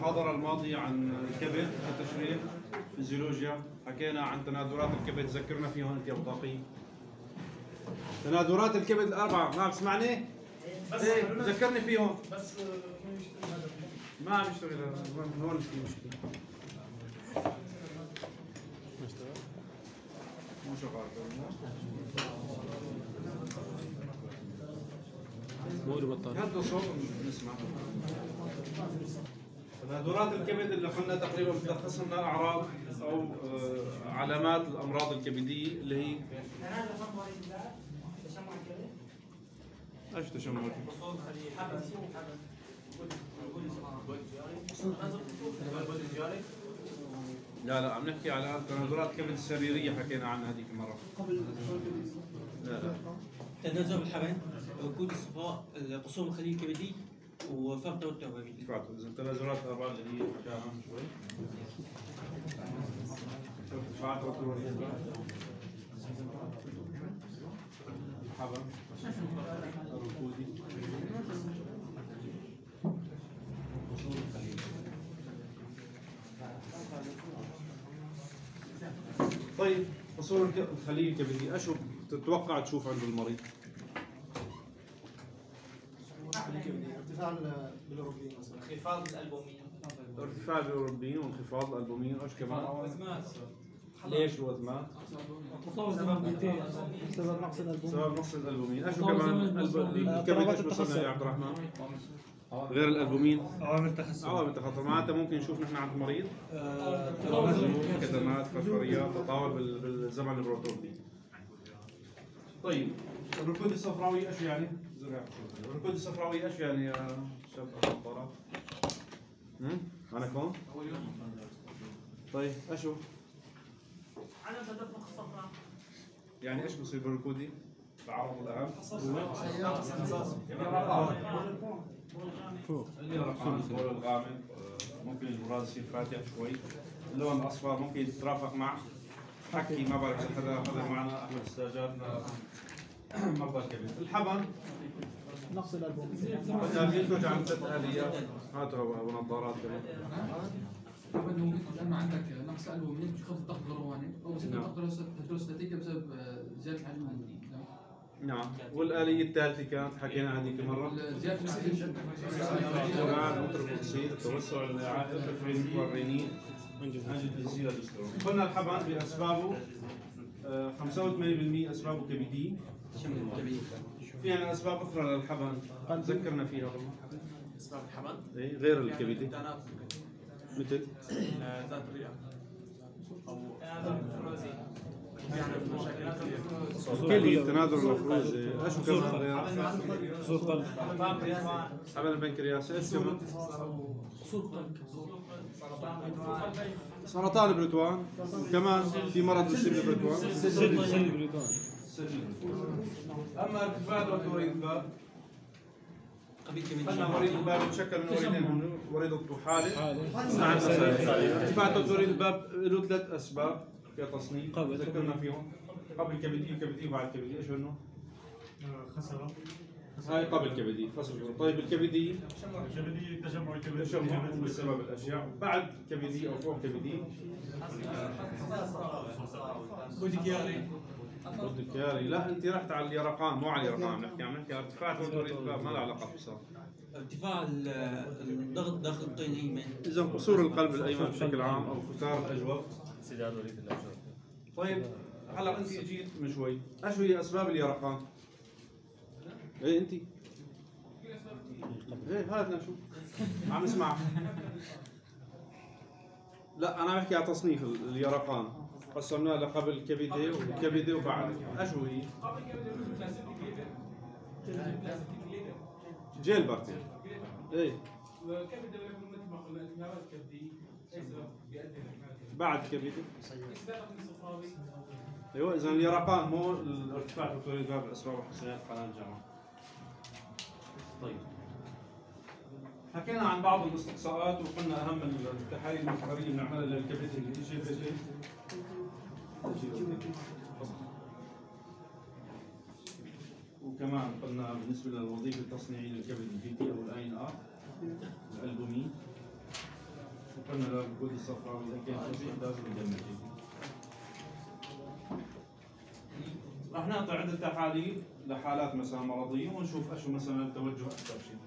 المحاضرة الماضية عن الكبد كتشريح فيزيولوجيا، حكينا عن تناثرات الكبد، ذكرنا فيهم انت يا ابو طاقي. تناثرات الكبد الاربعة، ما عم تسمعني؟ بس ذكرني فيهم. بس ما عم يشتغل هون في مشكلة. مو شغال. هدوا صوت نسمع. تناثرات الكبد اللي قلنا تقريبا بتلخص لنا اعراض او علامات الامراض الكبديه اللي هي ايش تشمع الكبد؟ لا عم نحكي على تناثرات الكبد السريريه، حكينا عنها هذيك المره. لا تنازل الحبن، وجود الصفاء، قصور الخلية الكبدي، وفرط توتر كبدي. فاتوا اذا التنازلات الاربعه اللي هي حكاها شوي. ارتفاع توتر الحبن الركودي. طيب قصور الخلية الكبدية، ايش تتوقع تشوف عند المريض؟ ارتفاع بالأوروبيين مثلا، انخفاض الألبومين، ارتفاع الأوروبيين وانخفاض الألبومين، ايش كمان؟ وزمات. ليش الوزمات؟ سبب نقص الألبومين. سبب نقص الألبومين، ايش كمان؟ الكبد ايش وصلنا يا عبد الرحمن؟ غير الألبومين؟ عوامل تخثر. عوامل تخثر، معناتها ممكن نشوف نحن عند المريض كدمات، فرفريات، تطاول بالزمن البروتوبي. طيب الركود الصفراوي ايش يعني؟ الركود الصفراوي ايش يعني يا شباب النظارات؟ عنكم؟ طيب ايش هو؟ على تدفق الصفراء. يعني ايش بصير بالركودي؟ العرض الأهم فوق البول الغامق، ممكن البراز يصير فاتح شوي، اللون الأصفر ممكن يترافق مع حكي، ما بعرف إذا حدا حضر معنا أحد استاذاتنا مرضى الكبد. الحبن نقص الألبومين. قد ينتج عن 3 آليات، هاتوا أبو نظارات كمان. طبعا ممكن لما عندك نقص البومين بيخفض الضغط الغرواني او زيادة الضغط الهيدروستاتيكي بسبب زيادة حجم البومين. نعم، والآلية الثالثة كانت حكينا هذيك المرة زيادة الأكسيد، التوسع العائد، الفرين والرينين، أنجيوتنسين الدسترون. قلنا الحبن بأسبابه 85% أسبابه كبدية. في عندنا أسباب أخرى للحبن ذكرنا فيها والله. أسباب الحمل. إيه غير الكبدي مثل ذات الرئة أو الفروزي. يعني مشاكل كلي، تناثر الافروز، ايش كمان غير؟ حبل البنكرياس، ايش كمان؟ سرطان البريتوان، وكمان في مرض بيصيب البريتوان، سل البريتوان. اما ارتفاع توتر الباب، قلنا مريض الباب يتشكل من وريدين، وريد الطحالة. ارتفاع توتر الباب له 3 اسباب كتصنيف ذكرنا فيهم، قبل كبدي وكبدي وبعد كبدي. ايش هن؟ خسرة. هاي قبل كبدي، خسرة. طيب الكبدي تجمع تشمع بسبب الاشياء، بعد كبدي او فوق كبدي بودكياري. لا انت رحت على اليرقان مو على اليرقان، عم نحكي عن ارتفاع توتر الباب، ما له علاقه بصار. ارتفاع الضغط داخل الطين الايمن. اذا قصور القلب الايمن بشكل عام او فتار الاجوف. انسداد وريد الاجوف. طيب هلا انت اجيت من شوي، ايش هي اسباب اليرقان؟ ايه انت؟ ايه هاتنا شو؟ عم نسمع. لا انا عم بحكي على تصنيف اليرقان، قسمناه لقبل كبدي وكبدي وبعد، ايش هو هي؟ جيل بارتي. ايه والكبد لما يكون مثل ما قلنا التهابات كبديه، اي سبب بيؤدي بعد كبدي؟ اسباب الصفراوي. ايوه اذا اليرقان مو الارتفاع توتر الباب، اسباب وحساسيات قناه الجمع. طيب حكينا عن بعض الاستقصاءات وقلنا اهم التحاليل المحوريه اللي بنعملها للكبد اللي هي شيء وكمان قلنا بالنسبه للوظيفه التصنيعيه للكبد البي تي او الاي ان ار الالبومين. قلنا له الركود الصفراوي اذا كان توجيه لازم نجمع جديد. راح نعطي عدة تحاليل لحالات مثلا مرضية ونشوف اشو مثلا التوجه اكثر شيء.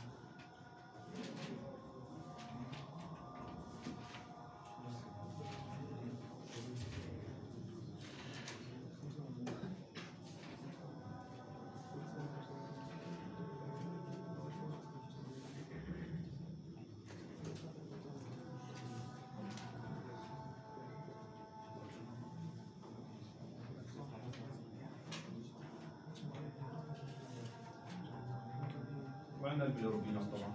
وعندنا البيليروبينات طبعا.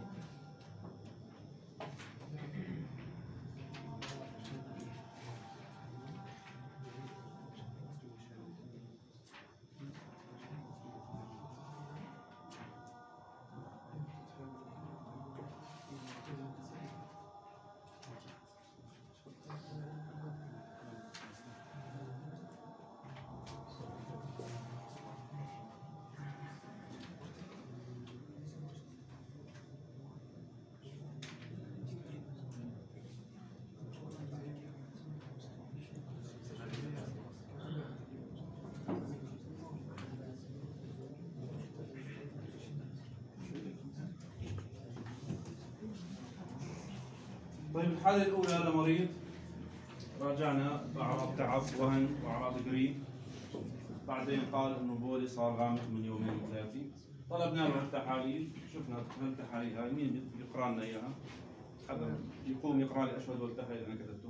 طيب الحالة الأولى لمريض راجعنا بأعراض تعب وهن وأعراض قريب، بعدين قال إنه بولي صار غامق من يومين وثلاثة، طلبنا له التحاليل، شفنا التحاليل هاي مين يقرأ لنا إياها؟ حدا يقوم يقرأ لي أشهد والتحاليل اللي أنا كتبته.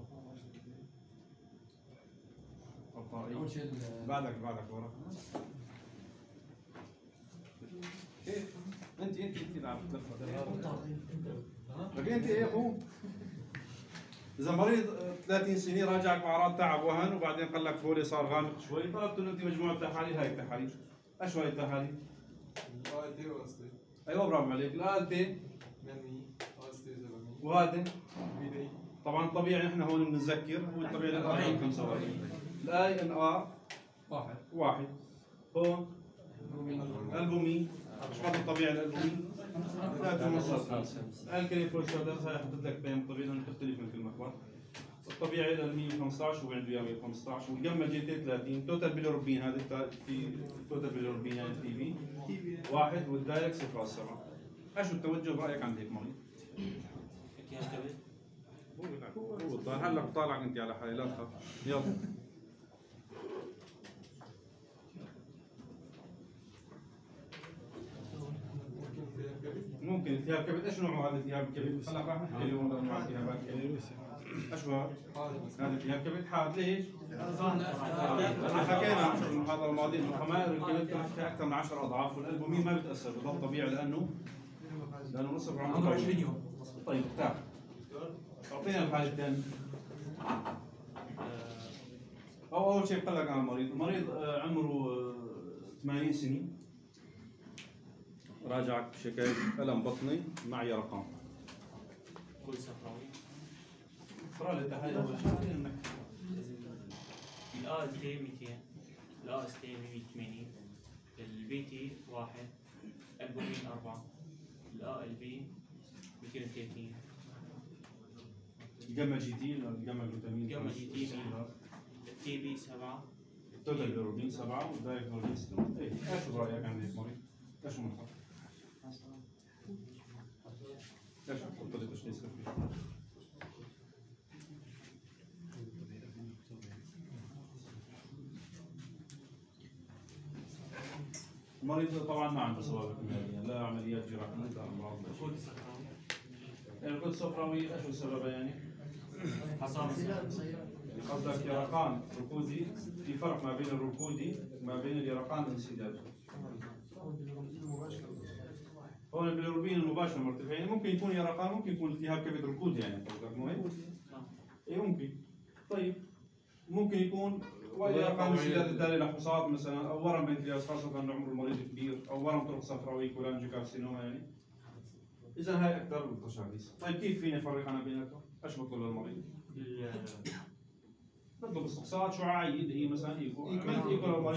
اول شيء بعدك ورا. كيف؟ انت عم تلفت. لكن انت ايه قوم. اذا مريض 30 سنه راجعك باعراض تعب وهن وبعدين قال لك بولي صار غامق شوي، طلبت له انت مجموعه تحاليل، هاي التحاليل. ايش هاي التحاليل؟ ALT وأستي ايوه برافو عليك، الALT مني AST زلمي وهذا بدي طبعا طبيعي احنا هون بنتذكر، هو الطبيعي للارقام 45. الINR 1 هون البومين، ايش هذا الطبيعي للالبومين؟ 3.5. الكلي فوسفاتاز هاي حطيت لك بين طبيعي لانه بتختلف من كل مخبر. الطبيعي لل 115 وعنده اياه 115 والجمع جي 30 توتال بيليروبين، هذا في توتال بيليروبين يعني تي في 1 والدايركت 0.7. ايش التوجه برايك عند هيك مريض؟ التهاب كبد. هو هلا بطالعك انت على حالي لا تخاف، يلا. ممكن التهاب كبد، ايش نوعه هذا التهاب الكبد؟ هلا راح نحكي اليوم عن انواع التهابات الكبد. ايش هو؟ هذا التهاب كبد حاد، ليش؟ احنا حكينا في المحاضره الماضيه انه خمائر الكبد فيها اكثر من 10 اضعاف، والالبومين ما بيتاثر، بضل طبيعي لانه نصف عمره 20 يوم. طيب تعال اعطينا الحاله الثانيه. اول شيء قال لك عن المريض عمره 80 سنه، راجعك بشكاية ألم بطني مع يرقان. كل صفراوي. اقرا لي التحاليل أول شيء. الALT 200، الAST 180، الBT 1، البومين 4، الALB 230. الجاما جي تي الجاما جلوتامين، جاما جي تي، الTB 7، التوتال بيروبين 7 والدايركت بيروبين 6. ايش برايك عن هيك مريض؟ ايش منحط؟ ليش حط لي تشخيص خفيف؟ المريض طبعا ما عنده سوابق كيميائيه، لا عمليات جراحيه لا امراض لا شيء. الكود الصفراوي ايش السبب يعني؟ حصان. قصدك يرقان ركودي، في فرق ما بين الركودي وما بين اليرقان الانسدادي. هون البيليروبين المباشر مرتفعين، ممكن يكون يرقان، ممكن يكون التهاب كبد ركودي يعني قصدك مو هيك؟ اي ممكن. طيب ممكن يكون يرقان انسداد التالي لحصات مثلا، او ورم بنكرياس خاصة انه عمر المريض كبير، او ورم طرق صفراوي كولانجيوكارسينوما يعني. اذا هاي اكثر بالتشخيص. طيب كيف فيني افرق انا بيناتهم؟ ايش بطلب للمريض؟ بطلب استقصاء شعاعي هي مثلا ايكو، عملت ايكو للمريض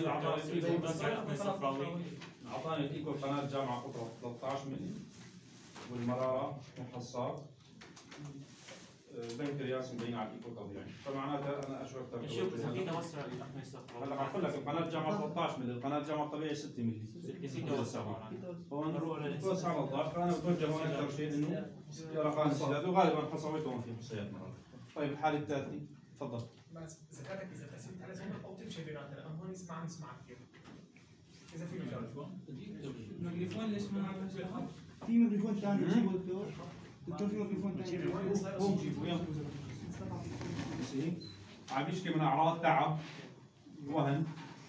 اعطاني الايكو قناه جامعه قطره 13 ملي والمراره والحصاد شوطين كرياس مبين على الايكو طبيعي، فمعناتها انا اشوف اكثر. شوف اذا في توسع للاحمر الصفراء. هلا عم اقول لك القناه الجامعه 13 مللي، القناه الجامعه الطبيعي 6 مللي. في توسع هون توسع على الضعف، فانا بتوجه هون اكثر شيء انه يرقان السداد، وغالبا حصويته هون في حصيات مرات. طيب الحاله الثالثه تفضل. بس ذكرتك اذا قسمت على زمن او تمشي بيناتنا لان هون نسمع كثير. اذا في مجال الميكروفون ليش ما عم في ميكروفون ثاني جيبه دكتور في ميكروفون ثاني قوم جيبه يلا. عم يشكي من اعراض تعب، وهن،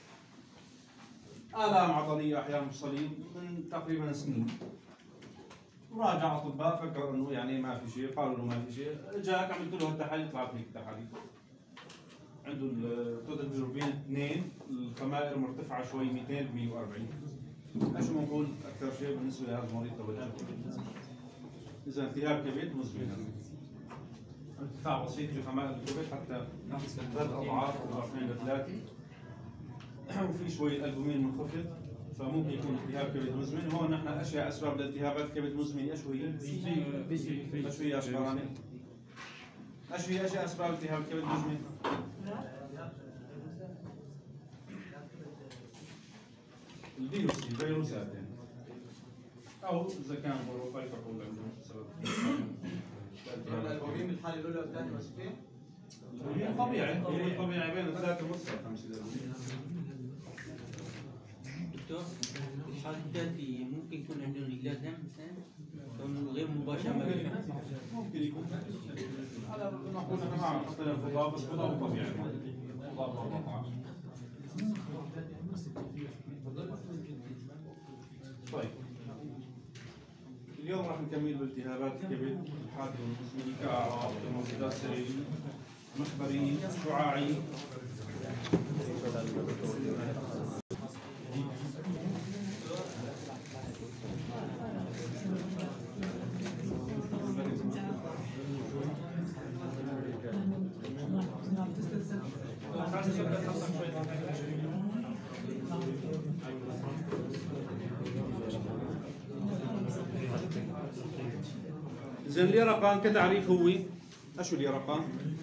آلام عضلية أحيانا مفصلين من تقريبا سنين. راجع أطباء فكروا إنه يعني ما في شيء، قالوا له ما في شيء، جاك عملت له التحاليل طلعت لك التحاليل. عنده التوتال بيلروبين 2، الخمائر مرتفعة شوي 200 ب 140. ايش بنقول أكثر شيء بالنسبة لهذا المريض توجه؟ إذا التهاب كبد مزمن. ارتفاع بسيط في خمائر الكبد حتى 3 أضعاف أو ضعفين ل3. وفي شوي البومين منخفض، فممكن يكون التهاب كبد مزمن. هون نحن اشياء اسباب لالتهابات الكبد المزمن ايش هي؟ ايش هي يا شباب؟ ايش هي اشياء اسباب التهاب الكبد المزمن؟ الفيروسات يعني. او اذا كان ظروف يفقوا عندهم سبب. الألبومين بالحالة الأولى والثانية مسكين؟ طبيعي، طبيعي بين 3 و 5. دكتور الحالة الثالثة ممكن يكون عندهم إجلاء دم مثلا كونه غير مباشر ما بيفهم. ممكن يكون. هذا نقول انا ما اعرف اختلاف الضبط، بس بالضبط طبيعي. طيب. اليوم راح نكمل بالتهابات الكبد الحاد والمزمن كأعراض كموجودات سريرية، مخبرية، شعاعية. إذا اليرقان كتعريف هو ايش اليرقان؟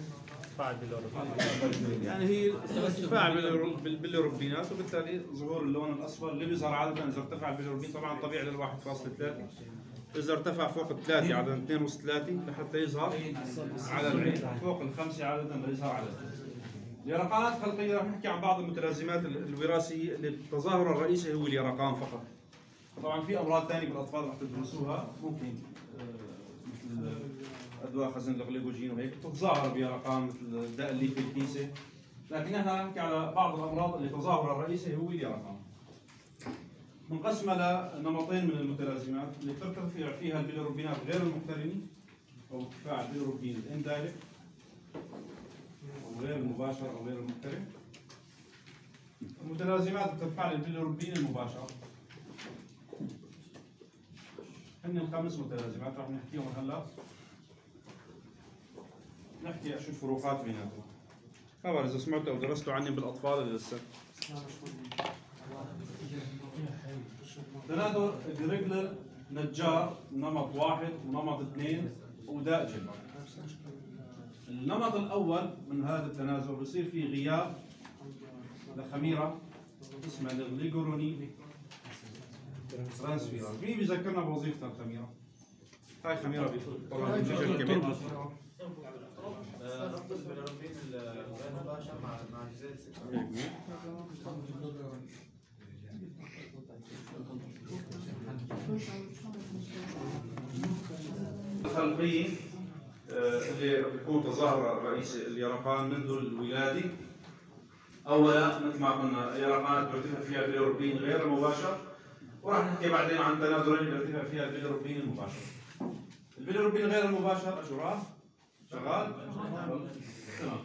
يعني هي ارتفاع بالبيليروبينات، وبالتالي ظهور اللون الاصفر اللي بيظهر عاده اذا ارتفع البيليروبين طبعا طبيعي لل 1.3، اذا ارتفع فوق ال3 عاده 2.3 لحتى يظهر على العين، فوق ال5 عاده ليظهر على العين. اليرقانات الخلقيه رح نحكي عن بعض المتلازمات الوراثيه اللي التظاهر الرئيسي هو اليرقان فقط. طبعا في امراض ثانيه بالاطفال رح تدرسوها ممكن مثل ادواء خزن الغليكوجين وهيك تتظاهر بيرقان مثل الداء اللي في الكيسه، لكن احنا نحكي على بعض الامراض اللي تظاهرها الرئيسي هو اليرقان. منقسمه لنمطين من المتلازمات اللي ترتفع فيها البيليروبينات غير المقترنه او ارتفاع البيليروبين الاندايركت او غير المباشر او غير المقترن. المتلازمات بترفع البيليروبين المباشر. هن الخمس متلازمات راح نحكيهم هلا. نحكي شو الفروقات بيناتهم. خبر اذا سمعتوا او درستوا عني بالاطفال اللي لسه. تنادر جريجلر نجار نمط 1 ونمط 2 وداء جلد. النمط الاول من هذا التنازل بصير في غياب لخميره اسمها الغليكوروني ترانسفيرال. مين بيذكرنا بوظيفه الخميره؟ هاي خميره طبعا بتنتج الكبد. ربط البيليروبين الغير مباشر مع اجزاء السكر. الخلقيه اللي بيكون تظاهر الرئيسي اليرقان منذ الولاده. اولا مثل ما قلنا يرقانات بيرتفع فيها البيليروبين غير المباشر، وراح نحكي بعدين عن تنادرين بيرتفع فيها البيليروبين المباشر. البيليروبين غير المباشر اشو راح؟ شغال؟ تمام.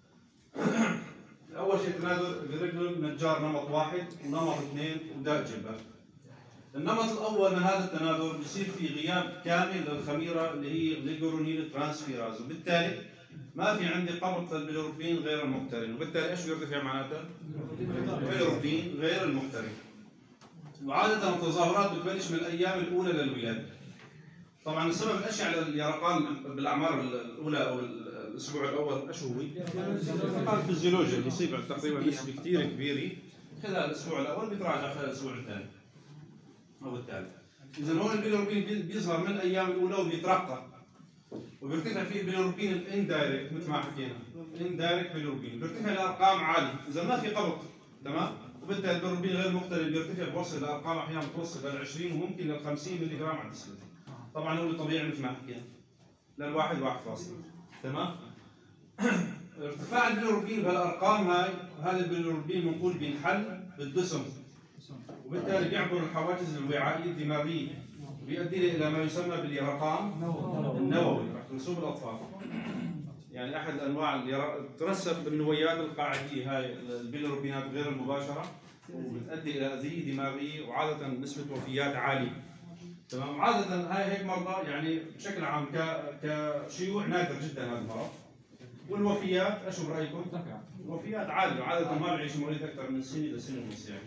اول شيء تنادر جريجلر نجار نمط 1 ونمط 2 وداء جلبر. النمط الاول من هذا التنادر بصير في غياب كامل للخميره اللي هي غليكورونيل ترانسفيراز، وبالتالي ما في عندي قبض للبيليروبين غير المقترن، وبالتالي ايش بيرتفع معناتها؟ البيليروبين غير المقترن. وعاده التظاهرات بتبلش من الايام الاولى للولاده. طبعا السبب الاشع لليرقان بالاعمار الاولى او الاسبوع الاول ايش هو؟ الارتفاع الفيزيولوجي اللي يصيب تقريبا نسبه كثير كبيره خلال الاسبوع الاول بيتراجع خلال الاسبوع الثاني او الثالث. اذا هون البيليروبين بيظهر من الايام الاولى وبيترقى وبيرتفع فيه البيليروبين الاندايركت مثل ما حكينا، الاندايركت بيليروبين بيرتفع لارقام عاليه، اذا ما في قبض تمام؟ وبالتالي البيليروبين غير مختلف بيرتفع بوصل لارقام احيانا بتوصل لل 20 وممكن لل 50 ملي جرام على الديسيلتر. طبعا هو طبيعي مثل ما حكينا للواحد 1.5 تمام؟ ارتفاع البيليروبين بهالارقام هاي، هذا البيليروبين بنقول بينحل بالجسم وبالتالي بيعبر الحواجز الوعائيه الدماغيه وبيؤدي الى ما يسمى باليرقان النووي رح تنسوه بالاطفال. يعني احد انواع ترسب بالنويات القاعديه هاي البيليروبينات غير المباشره وبتؤدي الى اذيه دماغيه وعاده نسبه وفيات عاليه. تمام؟ عاده هاي هيك مرضى يعني بشكل عام كشيوع نادر جدا هذا المرض. والوفيات ايش برايكم؟ الوفيات عاليه وعاده ما بيعيش المريض اكثر من سنه لسنه ونص يعني.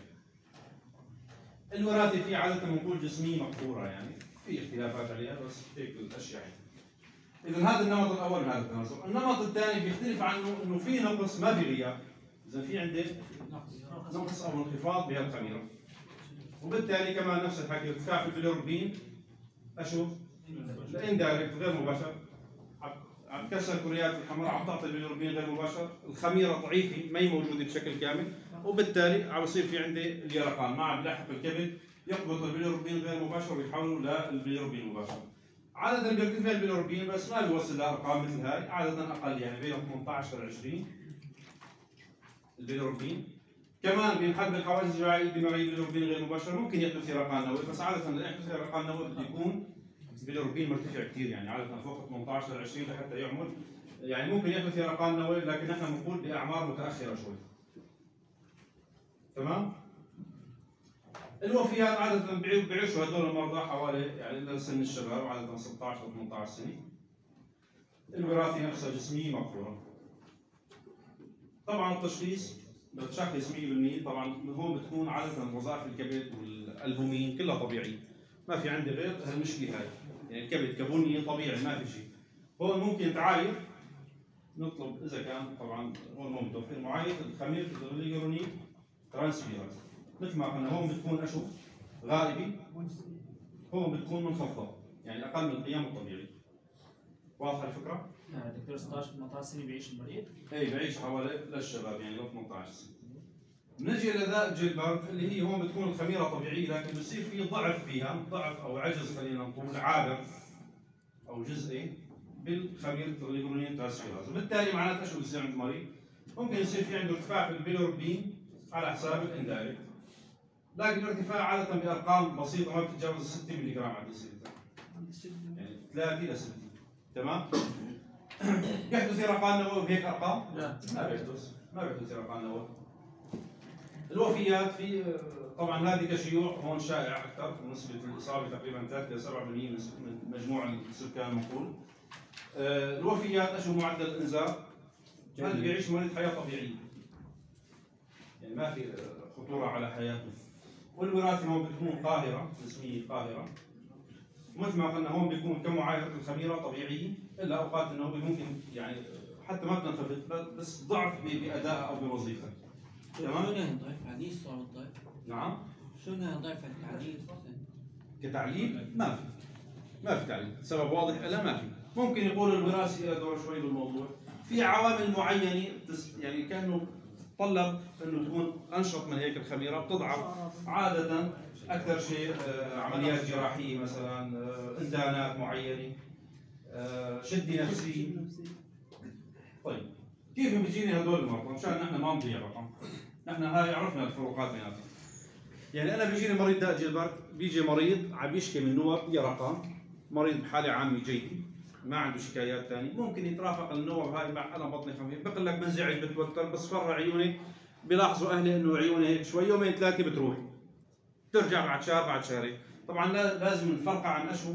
الوراثه فيه عاده بنقول جسميه مقهوره يعني في اختلافات عليها بس هيك الاشياء يعني. اذا هذا النمط الاول من هذا التناسق، النمط الثاني بيختلف عنه انه في نقص ما في غياب، اذا في عندك نقص او انخفاض بهالخميره. وبالتالي كمان نفس الحكي ارتفاع في البيليروبين اشوف الاندايركت غير مباشر عم تكسر كريات الحمراء عم تعطي البيليروبين غير مباشر، الخميره ضعيفه ما هي موجوده بشكل كامل وبالتالي عم يصير في عندي اليرقان ما عم بلحق الكبد يقبض البيليروبين غير مباشر ويحوله للبيليروبين المباشر. عادة بيرتفع البيليروبين بس ما بيوصل لارقام مثل هاي، عادة اقل يعني بين 18 ل 20 البيليروبين. كمان بينحل بالحواجز الوعائيه الدماغيه البيليروبين غير مباشر ممكن يحدث يرقان نووي بس عادة ليحدث يرقان نووي بده يكون البيليروبين مرتفع كثير يعني عادة فوق 18 ل 20 لحتى يعمل يعني ممكن يحدث يرقان نووي لكن نحن بنقول باعمار متاخره شوي. تمام؟ الوفيات عادة بيعيشوا هذول المرضى حوالي يعني إلى سن الشباب عادة 16 أو 18 سنة. الوراثة نفسها جسمية مقهورة. طبعا التشخيص بتشخص 100% طبعا هون بتكون عادة وظائف الكبد والألبومين كلها طبيعية. ما في عندي غير المشكلة هاي. يعني الكبد كبني طبيعي ما في شيء. هون ممكن تعاير نطلب إذا كان طبعا هون متوفر معايير الخميرة الغليجرونيك ترانسفيرات. مثل ما قلنا هون بتكون اشوف غائبه هون بتكون منخفضه يعني اقل من القيم الطبيعي. واضحه الفكره؟ دكتور 16 18 سنه بيعيش المريض؟ اي بعيش حوالي للشباب يعني لو 18 سنه. بنجي لذا جيلبرت اللي هي هون بتكون الخميره طبيعيه لكن بصير في ضعف فيها، ضعف او عجز خلينا نقول عابر او جزئي بالخميره الغليجرونين ترانسفيراز، وبالتالي معناتها شو بصير عند المريض؟ ممكن يصير في عنده ارتفاع في البيليروبين على حساب الاندايركت. لكن الارتفاع عادة بأرقام بسيطة ما بتتجاوز 6 ملي جرام على الديسيلتر. يعني 3 إلى 6 تمام؟ يحدث يرقان نووي بهيك أرقام؟ لا ما بيحدث يرقان نووي. الوفيات في طبعا هذه كشيوع هون شائع أكثر ونسبة الإصابة تقريبا 3 إلى 7% من مجموع السكان المقول. الوفيات أشو معدل الإنذار؟ هذا بيعيش مريض حياة طبيعية. يعني ما في خطورة على حياته. والوراثة هون بتكون قاهرة جسمية قاهرة. مثل ما قلنا هون بيكون كمعايرة الخميرة طبيعية إلا أوقات النوبة ممكن يعني حتى ما بتنخفض بس ضعف بأدائها أو بوظيفتها. تمام؟ شلون ضعف حديث صار الضعف؟ نعم؟ شلون ضعف التعليل؟ كتعليل ما في تعليل، سبب واضح لا ما في. ممكن يقول الوراثة لها دور شوي بالموضوع. في عوامل معينة يعني كأنه تطلب انه تكون انشط من هيك الخميره بتضعف عاده اكثر شيء عمليات جراحيه مثلا اندانات معينه شده نفسيه. طيب كيف بيجيني هدول المرضى مشان نحن ما نضيع رقم نحن هاي عرفنا الفروقات بيناتهم. يعني انا بيجيني مريض داء جيلبرت بيجي مريض عم يشكي من نوب يرقان مريض بحاله عامه جيده ما عنده شكايات ثانيه ممكن يترافق النوب هاي مع انا بطني خفيف بقول لك بنزعج بتوتر بصفر عيوني بيلاحظوا اهلي انه عيوني هيك شوي يومين ثلاثه بتروح بترجع بعد شهر بعد شهرين. طبعا لازم نفرقها عن اشو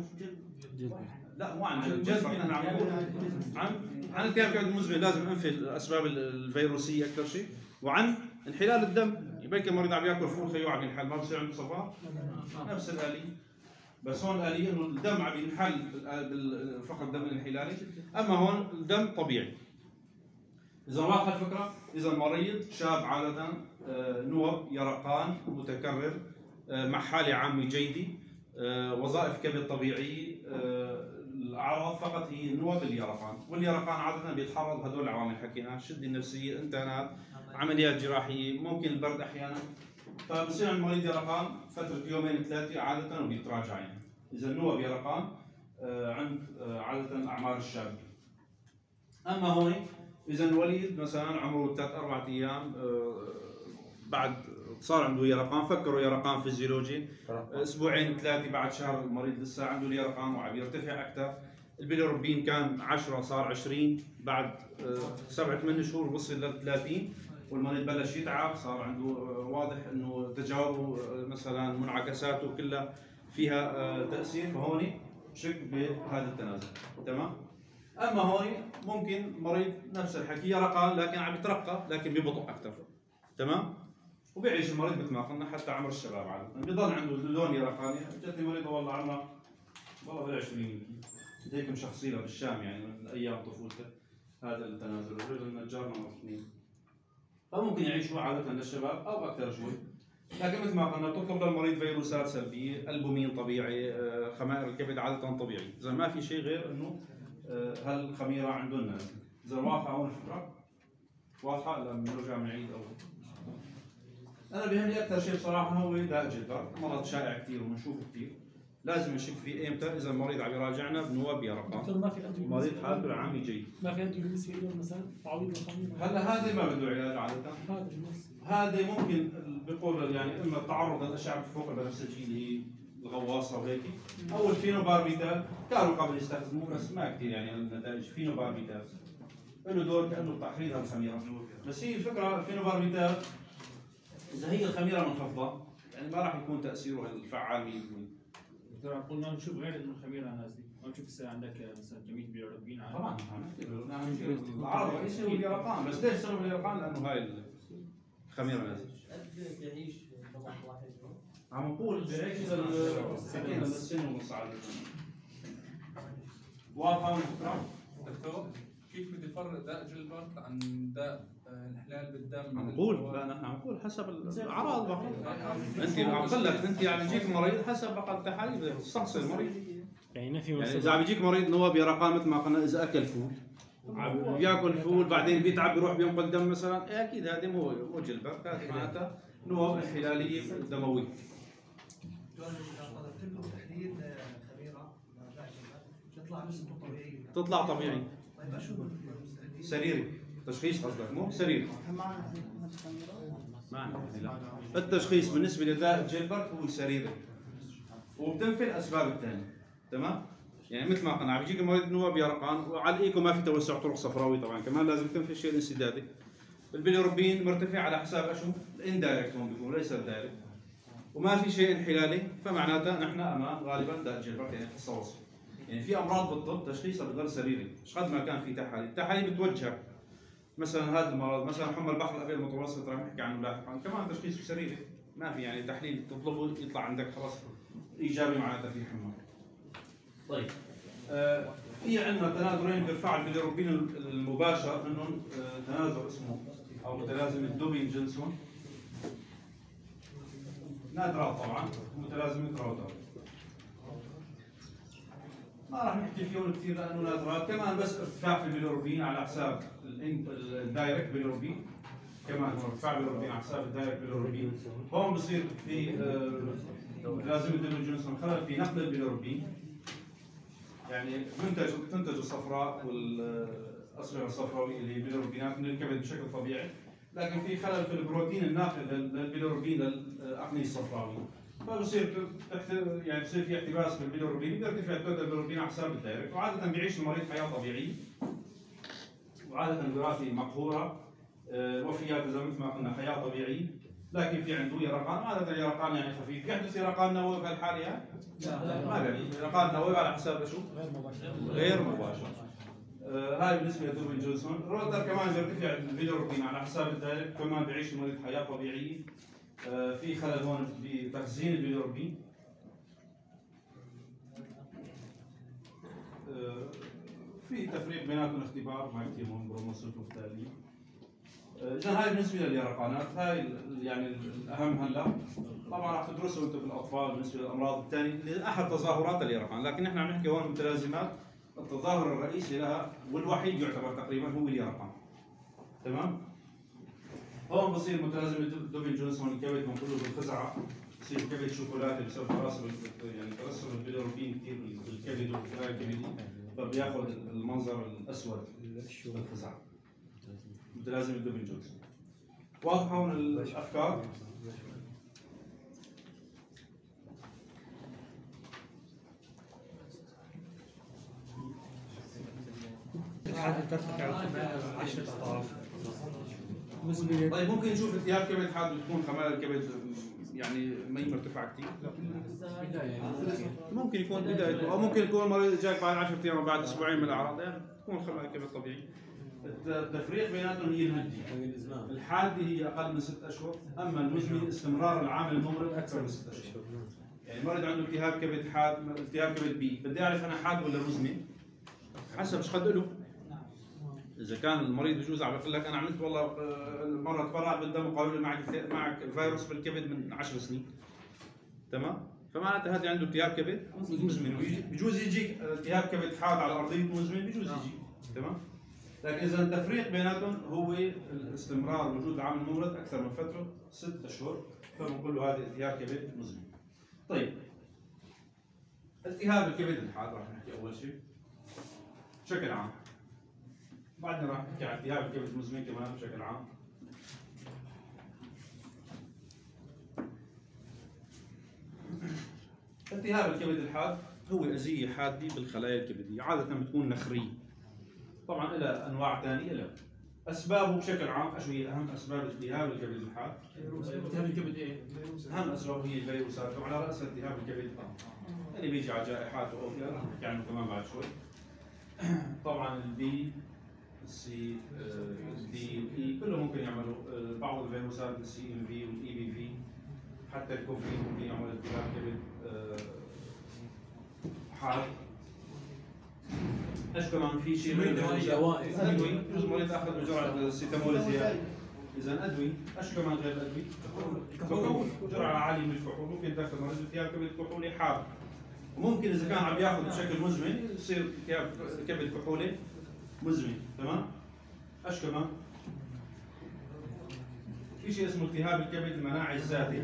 لا مو عن جلبرت نحن عم نقول عن التهاب كبد مزمن لازم انفي الاسباب الفيروسيه اكثر شيء وعن انحلال الدم يبين المريض عم ياكل فول خيو عم ينحل ما بصير عنده صفاء نفس الاليه. بس هون الآلية انه الدم عم ينحل فقط الدم الانحلالي، اما هون الدم طبيعي. اذا واضحه الفكره، اذا مريض شاب عاده نوب، يرقان متكرر مع حاله عامه جيده، وظائف كبد طبيعيه، الاعراض فقط هي نوب اليرقان، واليرقان عاده بيتحرض هدول العوامل حكيناها، الشده النفسيه، انتانات، عمليات جراحيه، ممكن البرد احيانا. فبصير عند المريض يرقان فتره يومين ثلاثه عاده وبيتراجع يعني. اذا النوب يرقان عند عاده اعمار الشاب. اما هون اذا الوليد مثلا عمره 3 4 ايام بعد صار عنده يرقان، فكروا يرقان فيزيولوجي، اسبوعين 3 بعد شهر المريض لسه عنده اليرقان وعم يرتفع اكثر، البيليروبين كان 10 صار 20، بعد 7 8 شهور وصل ل 30، والمريض بلش يتعب، صار عنده واضح انه تجاربه مثلا منعكساته كلها فيها تاثير، فهون شك بهذا التنازل. تمام؟ اما هون ممكن مريض نفس الحكي يرقان لكن عم يترقى لكن ببطء اكثر. تمام؟ وبيعيش المريض مثل ما قلنا حتى عمر الشباب عاده، بيضل عنده لون يرقاني. جتني مريضه والله عمرها والله بال20 يمكن، هيك مشخصينها بالشام يعني من ايام طفولته هذا التنازل، الرجل نجار نمر 2. فممكن يعيشوا عاده للشباب او اكثر شوي. لكن مثل ما قلنا بتطلب للمريض فيروسات سلبيه، البومين طبيعي، خمائر الكبد عاده طبيعي، اذا ما في شيء غير انه هالخميره عندنا. اذا واضحه هون الفكره؟ واضحه لما نرجع بنعيد او انا بيهمني اكثر شيء بصراحه هو داء جلبر، مرض شائع كثير وبنشوفه كثير، لازم نشك فيه ايمتى؟ اذا المريض عم يراجعنا بنوب يرقان. دكتور ما في أدوية مريض حالته العامي جيد. ما في أدوية بالنسبة له مثلا تعويض الخميرة؟ هلا هذا ما بده علاج عاده. هذا ممكن بيقول يعني اما التعرض للاشعه فوق البنفسجيه اللي هي الغواصه وهيك، او الفينوباربيتال، كانوا قبل يستخدموه بس ما كثير يعني النتائج. فينوباربيتال له دور كانه تحريض الخميره، بس هي الفكره الفينوباربيتال اذا هي الخميره منخفضه يعني ما راح يكون تاثيره الفعال 100%. دكتور عم ما بنشوف غير انه الخميره نازله، ما بنشوف هسه عندك مثلا كميه بيليروبين عاليه. طبعا العرض الرئيسي هو اليرقان، بس ليش سبب اليرقان؟ لانه هاي الخميره نازله. بيعيش عم نقول بيعيش حكينا للسن ونص على واضحه الفكره؟ دكتور كيف بدي افرق داء جلبرت عن داء انحلال بالدم؟ عم نقول لا نحن عم نقول حسب الاعراض بقى. انت عم قلت انت عم يجيك مريض حسب بقى التحاليل استقصي المريض. يعني في يعني اذا عم يجيك مريض نواب يرقان مثل ما قلنا، اذا اكل فول عم بياكل فول بعدين بيتعب بيروح بينقل دم مثلا، اكيد هذه مو جلبرت، هذه معناتها نواب انحلاليه دمويه. طلبت له تحليل خميره تطلع نسبته طبيعيه. تطلع طبيعي. طيب اشو سريري تشخيص قصدك مو سريري؟ ما لا. التشخيص بالنسبه لداء جيلبرت هو سريري وبتنفي الاسباب الثانيه. تمام؟ يعني مثل ما قلنا عم يجيك مريض نواب يرقان وعلى الايكو ما في توسع طرق صفراوي، طبعا كمان لازم تنفي الشيء الانسدادي. البيليروبين مرتفع على حساب اشو؟ الاندايركت هون بيكون ليس الدايركت، وما في شيء انحلالي، فمعناتها نحن امام غالبا داء جيلبرت يعني قصه وصف. يعني في امراض بالطب تشخيصها بضل سريري، مش قد ما كان في تحاليل، التحاليل بتوجهك مثلا هذا المرض مثلا حمى البحر الابيض المتوسط راح نحكي عنه لاحقا، كمان تشخيصه سريري، ما في يعني تحليل تطلبه يطلع عندك خلاص ايجابي معناتها في حمى. طيب في عندنا تناظرين بيرفع البيليروبين المباشر منهم تناظر اسمه او متلازمه دوبين جنسون، نادرات طبعا، متلازمه راوتر. ما راح نحكي فيهم كثير لانه نادرات، كمان بس ارتفاع في البيليروبين على حساب الدايركت بيليروبين، كمان ارتفاع البيليروبين على حساب الدايركت بيليروبين، هون بصير في متلازمه دوبين جنسون خلل في نقل البيليروبين، يعني تنتج الصفراء والاصبغه الصفراويه اللي هي البيليروبينات من الكبد بشكل طبيعي، لكن في خلل في البروتين الناقل للبيليروبين للاقنيه الصفراويه، فبصير يعني بصير في احتباس بالبيليروبين، بيرتفع كتله البيليروبين على حساب الدايركت، وعاده بيعيش المريض حياه طبيعيه، وعاده الوراثه مقهوره، الوفيات اذا مثل ما قلنا حياه طبيعيه، لكن في عنده يرقان، عاده يرقان يعني خفيف، يحدث يرقان نووي بهالحاله؟ لا ما يعني يرقان نووي على حساب شو؟ غير مباشر. هاي بالنسبه لدوبين جونسون، الروتر كمان بيرتفع البيليروبين على حساب الدايركت، كمان بيعيش المريض حياه طبيعيه. في خلل هون بتخزين البيليروبين، في تفريق بيناتهم اختبار ما كثير مهم بروموسيف والتالي. اذا هاي بالنسبه لليرقانات، هاي يعني الاهم هلا. طبعا راح تدرسوا انتم بالاطفال بالنسبه للامراض الثانيه اللي احد تظاهرات اليرقان، لكن نحن عم نحكي هون متلازمات التظاهر الرئيسي لها والوحيد يعتبر تقريبا هو اليرقان. تمام؟ هون بصير متلازمه دوفين جونز، هون الكبد هون كله بالخزعه، بصير كبد شوكولاتي بسبب ترسب يعني ترسب البيليروبين كثير بالكبد والخلايا الكبديه، فبياخذ المنظر الاسود بالخزعه. متلازمه دوفين جونز. واضحه هون الافكار؟ عادة ترتفع 10 أضعاف. طيب ممكن نشوف التهاب كبد حاد بتكون خلايا الكبد يعني ما هي مرتفعه كثير؟ ممكن يكون بدايته، او ممكن يكون المريض جاك بعد 10 ايام بعد اسبوعين من الاعراض، يعني تكون خلايا الكبد طبيعي. التفريق بيناتهم هي المدي. الحادي هي اقل من 6 اشهر، اما المزمن استمرار العامل الممرض اكثر من 6 اشهر. يعني مريض عنده التهاب كبد حاد، التهاب كبد بي، بدي اعرف انا حاد ولا مزمن؟ حسب ايش قد له. اذا كان المريض بجوز عم يقول لك انا عملت والله مره تبرع بالدم وقالوا لي معك فيروس بالكبد من 10 سنين. تمام؟ فمعناتها هذا عنده التهاب كبد مزمن، بجوز يجيك التهاب كبد حاد على ارضيه مزمن، بجوز يجي. تمام؟ لكن اذا التفريق بيناتهم هو الاستمرار وجود العامل الممرض اكثر من فتره 6 اشهر، فبنقول له هذا التهاب كبد مزمن. طيب التهاب الكبد الحاد راح نحكي اول شيء بشكل عام. بعدين راح نحكي عن التهاب الكبد المزمن كمان بشكل عام. التهاب الكبد الحاد هو أذية حادة بالخلايا الكبدية، عادة بتكون نخرية. طبعا لها أنواع ثانية لها. أسبابه بشكل عام، شو هي أهم أسباب التهاب الكبد الحاد؟ التهاب الكبد ايه؟ أهم أسبابه هي الفيروسات، وعلى رأسها التهاب الكبد اللي بيجي على جائحات وأوكي، راح نحكي عنه كمان بعد شوي. طبعا البي، السي، الدي، الاي كلهم ممكن يعملوا. بعض الفيروسات السي ام في والاي بي في، حتى الكوفيد ممكن يعمل التهاب كبد حاد. ايش كمان في شيء من ادوي، بجوز مريض اخذ بجرعه سيتامول زياده. اذا ادوي، ايش كمان غير الادوي؟ كحول، جرعه عاليه من الكحول ممكن تاخذ مريض التهاب كبد كحولي حاد. وممكن اذا كان عم ياخذ بشكل مزمن يصير التهاب كبد كحولي مزمن. تمام؟ ايش كمان؟ في شيء اسمه التهاب الكبد المناعي الذاتي.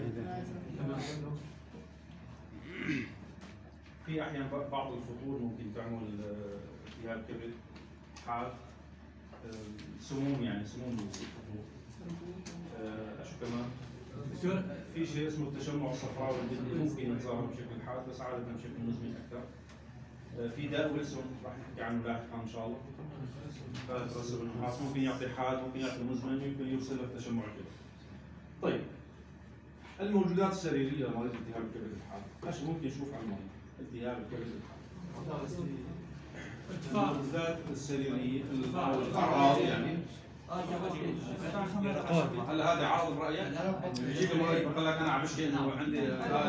في احيانا بعض الفطور ممكن تعمل التهاب كبد حاد، سموم يعني سموم بالفطور. ايش كمان؟ في شيء اسمه التشمع الصفراوي اللي ممكن يظهر بشكل حاد بس عاده بشكل مزمن اكثر. في داء ويلسون راح نحكي عنه لاحقا ان شاء الله. هذا ترسب النحاس ممكن يعطي حاد، ممكن يعطي مزمن، ممكن يوصل للتشمع الكبد. طيب الموجودات السريريه لمريض التهاب الكبد الحاد، ايش ممكن نشوف عن مريض التهاب الكبد الحاد؟ الموجودات السريريه الاعراض يعني. هلا هذا عرض رايك؟ يجيك المريض بقول لك انا عم بشكي انه عندي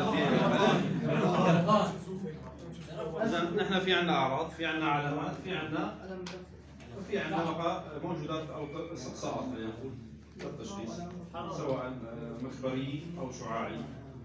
اذا نحن في عندنا اعراض، في عندنا علامات، في عندنا بقى موجودات او استقصاءات خلينا نقول للتشخيص، سواء مخبريه او شعاعيه.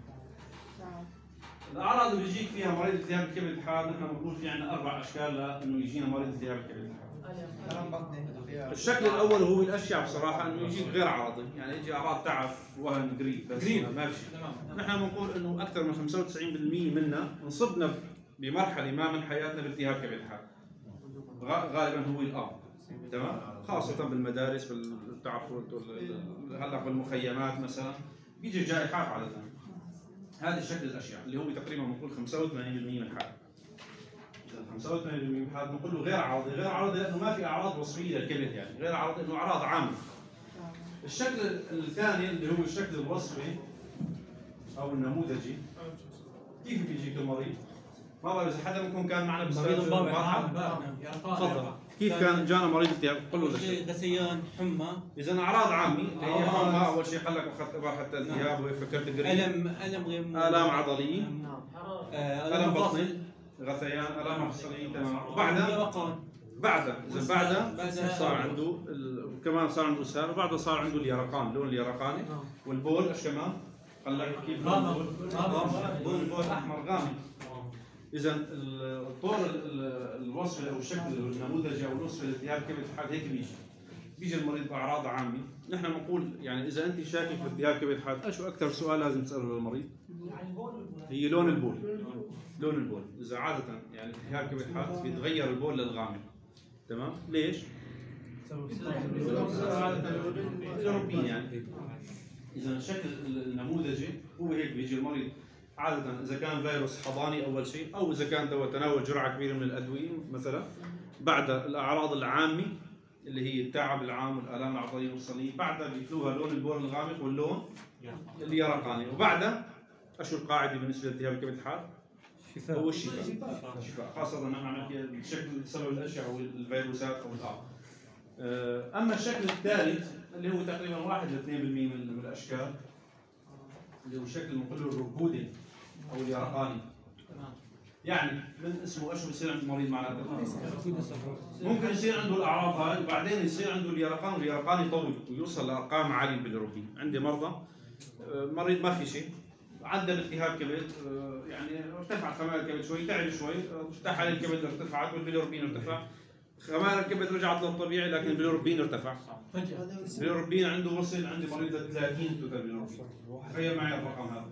الاعراض اللي بيجيك فيها مريض التهاب الكبد الحاد نحن بنقول في عندنا 4 اشكال لانه يجينا مريض التهاب الكبد الحاد. الشكل الاول هو الاشيع بصراحه انه يجيك غير عرضي، يعني يجي اعراض تعف وهن قريب بس ما في شيء. نحن بنقول انه اكثر من 95% منا انصبنا بمرحله ما من حياتنا بالتهاب كبد حاد. غالبا هو الان. تمام؟ خاصه بالمدارس بتعرفوا هلا بالمخيمات مثلا بيجي جائحات عاده. هذا الشكل الاشيع اللي هو تقريبا بنقول 85% من الحالات. 85% من الحالات بنقول له غير عرضي، غير عرضي لانه ما في اعراض وصفيه للكبد، يعني غير عرضي انه اعراض عامه. الشكل الثاني اللي هو الشكل الوصفي او النموذجي، كيف بيجيك المريض؟ ما بعرف اذا حدا منكم كان معنا مريض مبارح. تفضل. كيف كان جانا مريض التهاب؟ قل له غثيان، حمى. اذا اعراض عامه اللي هي حمى اول شيء خلك اخذت ابر حتى التهاب وفكرت قريب. الم غير الام عضليه. الم بطني. غثيان، الام مفصليه تمام. بعدها صار عنده كمان صار عنده اسهال، وبعدها صار عنده اليرقان، لون اليرقاني. والبول ايش كمان؟ قال لك كيف لون البول احمر غامق. اذا الطور الوصفي او الشكل النموذجي او الوصف الالتهاب كبد حاد هيك بيجي المريض باعراض عامه. نحن بنقول يعني اذا انت شاكك في التهاب كبد حاد، شو اكثر سؤال لازم تساله للمريض؟ هي لون البول. لون البول، اذا عاده يعني التهاب كبد حاد بيتغير البول للغامق. تمام؟ ليش؟ الأوروبيين يعني. إذا الشكل النموذجي هو هيك بيجي المريض عادة إذا كان فيروس حضاني أول شيء، أو إذا كان تناول جرعة كبيرة من الأدوية مثلا. بعد الأعراض العامة اللي هي التعب العام والآلام العضلية المفصلية، بعدها بيتلوها لون البول الغامق واللون اليرقاني. وبعدها شو القاعدة بالنسبة لالتهاب الكبد الحاد؟ هو الشفاء، خاصة نحن عم نحكي الشكل سبب الأشعة أو الفيروسات أو الآب. أما الشكل الثالث اللي هو تقريبا 1 ل 2% من الأشكال، اللي هو شكل بنقول له الركودي أو اليرقاني. يعني من اسمه شو بصير عند المريض معناته؟ ممكن يصير عنده الأعراض هاي وبعدين يصير عنده اليرقان، واليرقان يطول ويوصل لأرقام عالية بالروبين. عندي مرضى مريض ما في شيء، عدى التهاب كبد، يعني ارتفعت خمائر الكبد شوي، تعب شوي، تحاليل الكبد ارتفعت والبيليروبين ارتفع. خمائر الكبد رجعت للطبيعي لكن البيليروبين ارتفع. البيليروبين عنده وصل، عندي مريض 30 توتال بيليروبين. تخيل معي الرقم هذا.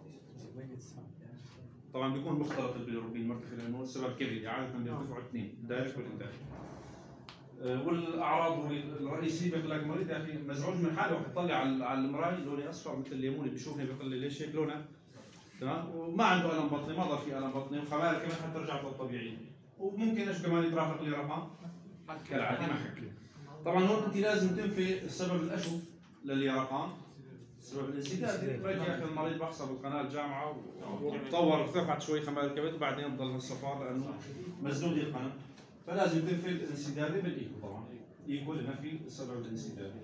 طبعا بيكون مختلط البيليروبين مرتفع لانه السبب كبدي، عاده بيرتفعوا 2 دايركت والاندايركت. والاعراض الرئيسيه بيقول لك المريض يا اخي مزعوج من حاله، وبيطلع على المرايه لوني اصفر مثل الليمون، بيشوفني بيقول لي ليش هيك لونها؟ تمام؟ وما عنده الم بطني، ما ضل في الم بطني، وخمائر كمان حتى رجعت للطبيعيه. وممكن ايش كمان يترافق لي رقم كالعاده ما حكي. طبعا هون انت لازم تنفي السبب الاشهر لليرقان، سبب الانسداد. باجي يا اخي المريض بحصل بقناه الجامعه وتطور ارتفعت شوي خمائر الكبد وبعدين ضل الصفار لانه مسدود القناه، فلازم تنفي الانسداد بالايكو. طبعا ايكو لنفي السبب الانسدادي.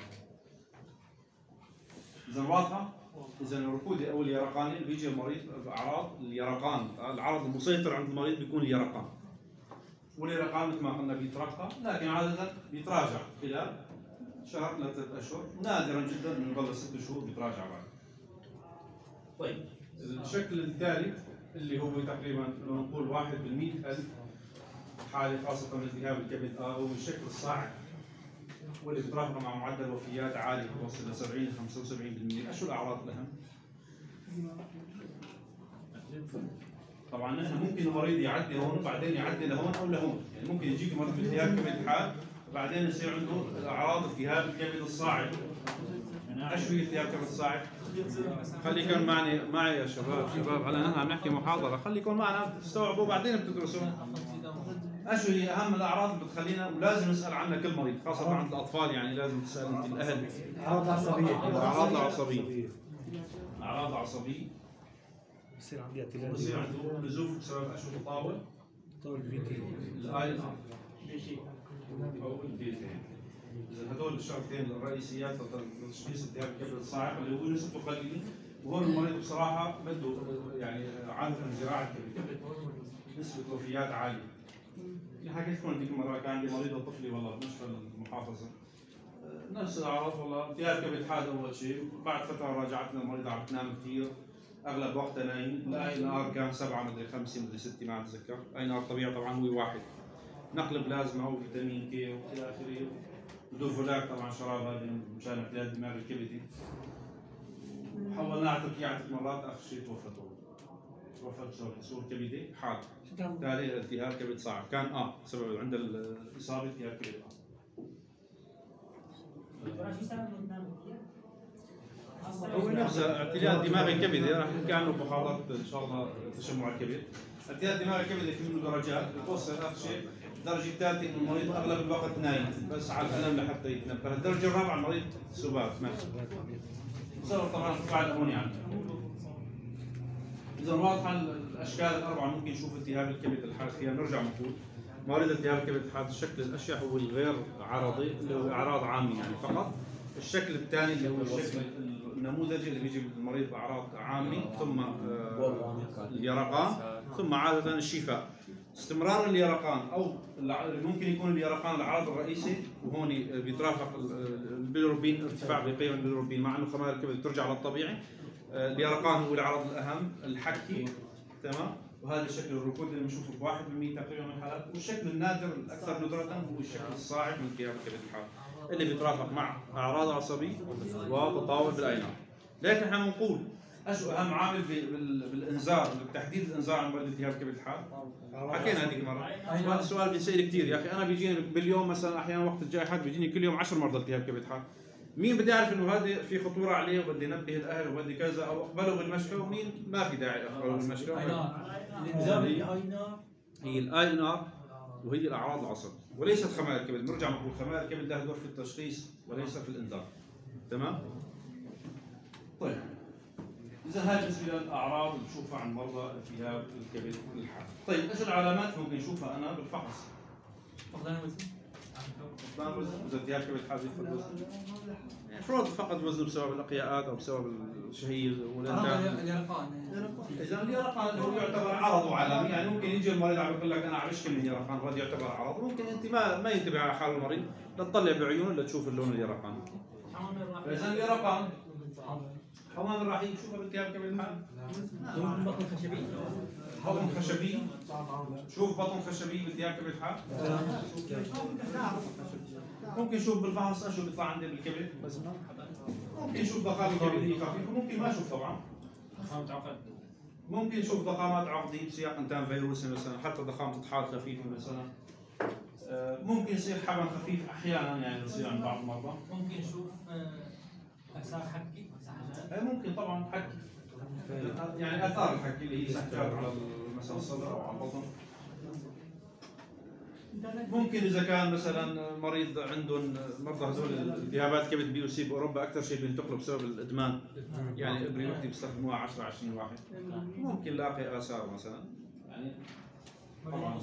اذا واضحه؟ اذا الركودي او اليرقاني بيجي المريض باعراض اليرقان، العرض المسيطر عند المريض بيكون اليرقان. واليرقان مثل ما قلنا بيترقى، لكن عاده بيتراجع خلال شهر ل 3 اشهر، نادرا جدا انه يضل 6 شهور بيتراجع بعد. طيب الشكل الثالث اللي هو تقريبا نقول 1 بال100,000 حاله خاصه من التهاب الكبد، هو الشكل الصاعد واللي بيترافق مع معدل وفيات عالي بتوصل ل 70 ل 75%. شو الاعراض الاهم؟ طبعا نحن ممكن المريض يعدي هون وبعدين يعدي لهون او لهون، يعني ممكن يجيك مريض بالتهاب كبد حاد بعدين يصير عنده اعراض التهاب الكبد الصاعد. ايش هو التهاب الكبد الصاعد؟ خليكم معي يا شباب، هلا نحن عم نحكي محاضره، خليكم معنا تستوعبوا بعدين بتدرسوا. ايش هي اهم الاعراض اللي بتخلينا ولازم نسال عنها كل مريض، خاصه عند الاطفال، يعني لازم تسال انت الاهل. اعراض عصبيه. اعراض عصبيه بصير عندي اعتلال، بصير عنده نزوف بسبب اشهر الطاول، الاي او البيتين. اذا هذول الشغلتين الرئيسيات لتشخيص التهاب الكبد الصاعد اللي هو نسبته قليله، وهون المريض بصراحه بده يعني عاده زراعه كبد، نسبه وفيات عاليه. اللي حكيت لكم ديك المره كان عندي مريضه طفلي والله بمستشفى المحافظه، نفس الاعراض والله التهاب كبد حاد اول شيء، بعد فتره راجعتنا المريضه عم تنام كثير، اغلب وقتها نايم، الاي ان ار كان 7 مدري 5 مدري 6 ما اتذكر، اي ان ار طبيعي طبعا هو 1، نقل بلازما وفيتامين كي والى اخره، ودوفولاك طبعا شراب هذا مشان اعتلال الدماغ الكبدي. حولناها على تركيا عده مرات، اخر شيء توفت بسبب حصول كبدي حاد. تالي التهاب كبد صعب كان سبب عند الاصابه التهاب كبد. اعتلال دماغ الكبدي راح نحكي عنه بمحاضره ان شاء الله تشمع الكبد. اعتلال دماغ الكبدي في منه درجات، بتوصل اخر شيء الدرجه الثالثه انه المريض اغلب الوقت نايم بس على الالم لحتى يتنبه، الدرجه الرابعه المريض سبات مات. بسبب طبعا ارتفاع الامونيا عنده. اذا واضحه الاشكال الاربعه ممكن نشوف التهاب الكبد الحاد فيها. نرجع نقول موارد التهاب الكبد الحاد الشكل الاشيع هو الغير عرضي اللي هو اعراض عامه يعني فقط. الشكل الثاني اللي هو الشكل النموذجي اللي بيجي المريض باعراض عامه ثم اليرقان ثم عاده الشفاء. استمرار اليرقان او ممكن يكون اليرقان العرض الرئيسي، وهون بيترافق البيليروبين ارتفاع بقيم البيليروبين مع انه خمائر الكبد ترجع للطبيعي. اليرقان هو العرض الاهم الحكي، تمام؟ وهذا الشكل الركود اللي بنشوفه ب 1% تقريبا من الحالات، والشكل النادر الاكثر ندرة هو الشكل الصاعد من التهاب كبد الحاد اللي بيترافق مع اعراض عصبيه وتطاول بالاينار. لكن احنا بنقول اشو اهم عامل بالانذار، بتحديد الانذار عن مرض التهاب كبد الحاد؟ حكينا هذيك المره. هذا السؤال بيسال كثير يا اخي، انا بيجيني باليوم مثلا احيانا وقت الجائحات بيجيني كل يوم 10 مرضى التهاب كبد الحاد. مين بدي اعرف انه هذا في خطوره عليه وبدي انبه الاهل وبدي كذا او اقبله بالمشفى، ومين ما في داعي اقبله بالمشفى؟ هي الاي ان ار وهي الاعراض العصبيه وليست خمائر الكبد. بنرجع نقول خمائر الكبد لها دور في التشخيص وليس في الانذار. تمام؟ طيب اذا هاي بالنسبه للاعراض اللي بشوفها عند مرضى التهاب الكبد الحاد. طيب ايش العلامات ممكن نشوفها انا بالفحص؟ فقدان وزن، اذا التهاب كبد الحاد يفقد وزن. يعني فرض فقد وزنه بسبب الاقياءات او بسبب الشهيه اليرقان. اذا اليرقان هو يعتبر عرض وعلامه، يعني ممكن يجي المريض عم يقول لك انا عم بشكي من يرقان، وهذا يعتبر عرض. ممكن انت ما ينتبه على حال المريض، لا تطلع بعيونه لتشوف اللون اليرقان. فاذا اليرقان حمام الرحيق شوفها بالتهاب كبد الحاد. بطن خشبي. بطن خشبي. شوف بطن خشبي بالتهاب كبد الحاد. ممكن نشوف بالفحص اشو بيطلع عندي بالكبد، ممكن نشوف ضخامه كبديه خفيفه، ممكن ما اشوف طبعا. ضخامة عقد. ممكن نشوف ضخامات عقديه بسياق انتان فيروسي مثلا، حتى ضخامه طحال خفيفه مثلا. ممكن يصير حمل خفيف احيانا يعني بصير عند بعض المرضى. ممكن نشوف اثار حكي. ممكن طبعا حكي، يعني اثار الحكي اللي هي سكتات على مثلا الصدر او على البطن. ممكن اذا كان مثلا مريض عندهم مرضى هذول التهابات كبد بيصيب باوروبا اكثر شيء بينتقلوا بسبب الادمان، يعني ابره وحده بيستخدموها 10 20 واحد، ممكن لاقي اثار مثلا. يعني طبعا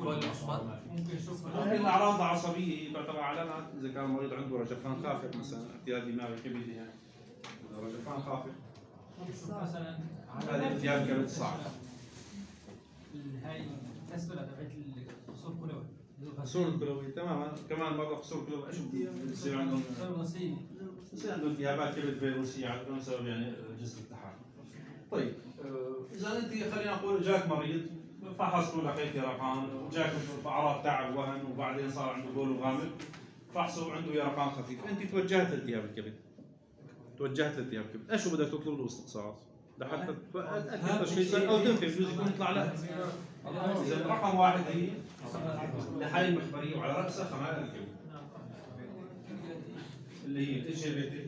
ممكن الاعراض العصبيه تعتبر علامات، اذا كان المريض عنده رجفان خافق مثلا، اعتياد دماغي كبدي يعني رجفان خافق مثلا هذا التهاب كبد صعب. هاي التسلل تبعت القصور الكلوي. القصور الكلوي تماما، كمان مرضى القصور الكلوي ايش بصير عندهم؟ بصير عندهم التهابات كبد فيروسيه عاده بسبب يعني جسم التحالف. طيب اذا انت خلينا نقول جاك مريض فحصته لقيت يرقان وجاك باعراض تعب وهن وبعدين صار عنده بول غامض، فحصه وعنده يرقان خفيف، انت توجهت لالتهاب الكبد. ايش بدك تطلب له استقصاء؟ لحتى تاكد تشخيصا او تنفي بجوز يكون يطلع لك. اذا رقم واحد هي الحالة المخبرية وعلى رأسها خمائر الكبد اللي هي الإجابتي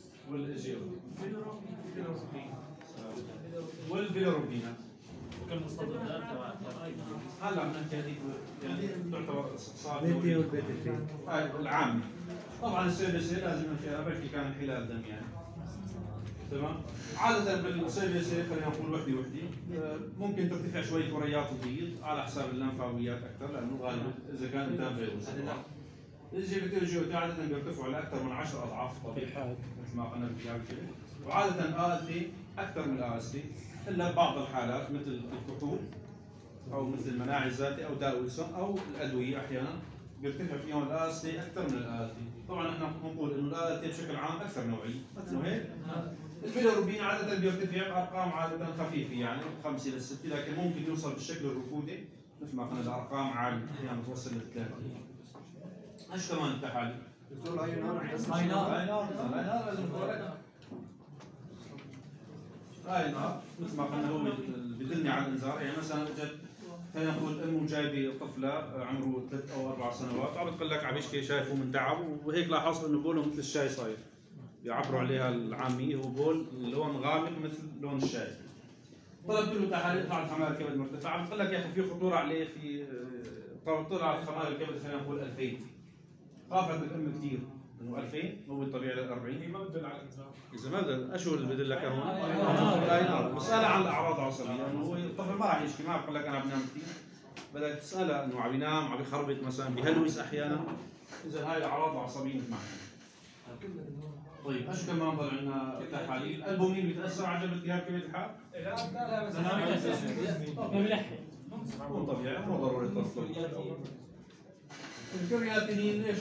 والبيليروبين كالمستضدات هلا بنحكي هذيك يعني تعتبر استقصاء العامة. طبعا السيرفيسي لازم فيها بركي كان حلال دم يعني. تمام؟ عادة بالسيرفيسي خلينا نقول وحدة ممكن ترتفع شوي كريات البيض على حساب اللمفاويات أكثر، لأنه غالبا إذا كان انتهى فيروس. الجي عادة بيرتفعوا لأكثر من 10 أضعاف الطبيعي مثل ما قلنا بالكتاب الكبير، وعادة ALT أكثر من AST إلا بعض الحالات مثل الكحول أو مثل المناعي الذاتي أو داء ويلسون أو الأدوية أحيانا بيرتفع فيهم AST أكثر من ALT. طبعا احنا بنقول إنه ALT بشكل عام أكثر نوعية، مثل هيك. البيليروبين عادة بيرتفع بأرقام عادة خفيفة يعني 5 إلى 6، لكن ممكن يوصل بالشكل الركودي مثل ما قلنا لأرقام عالية أحيانا توصل ل 30. ايش كمان التحاليل؟ دكتور اينار لازم نقول لك اينار مثل ما قلنا هو بدلني على الانذار. يعني مثلا اجت خلينا نقول ام جايبه طفله عمره 3 أو 4 سنوات وعم بتقول لك عم يشكي شايفه من تعب، وهيك لاحظت انه بوله مثل الشاي صاير، بيعبروا عليها العاميه هو بول لون غامق مثل لون الشاي. طلبت له تحاليل طلعت خمائر الكبد مرتفعه، عم بتقول لك يا اخي في خطوره عليه، في طلعت خمائر الكبد خلينا نقول 2000. خافت الام كثير انه 2000 هو الطبيعي لل 40. ما بدل على الانذار. اذا ما بدل اشو اللي بدل لك هون؟ اينار. بسألها عن الاعراض العصبيه لانه هو الطفل ما راح يشكي، ما بقول لك انا بنام كثير، بدك تسالها انه عم ينام، عم يخربط مثلا، بيهلوس احيانا. اذا هاي الاعراض العصبيه معنا. طيب ايش كمان ضل عندنا تحاليل؟ الالبومين بيتاثر على جبل التهاب كبد الحاد؟ لا بس مو طبيعي مو ضروري تصل. الكرياتينين ليش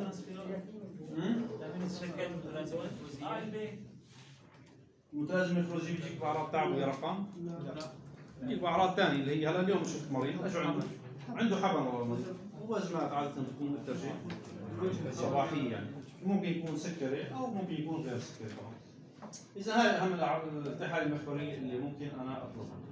متلازمة فروزي بيجيك بأعراض تعب ويرقان؟ بيجيك بأعراض ثانية اللي هي هلا اليوم شفت مريض ايش عنده؟ عنده حبن والله المريض وأزمات عادة تكون أكثر شيء صباحية يعني ممكن يكون سكري أو ممكن يكون غير سكري طبعا. إذا هاي أهم التحاليل المحورية اللي ممكن أنا أطلبها.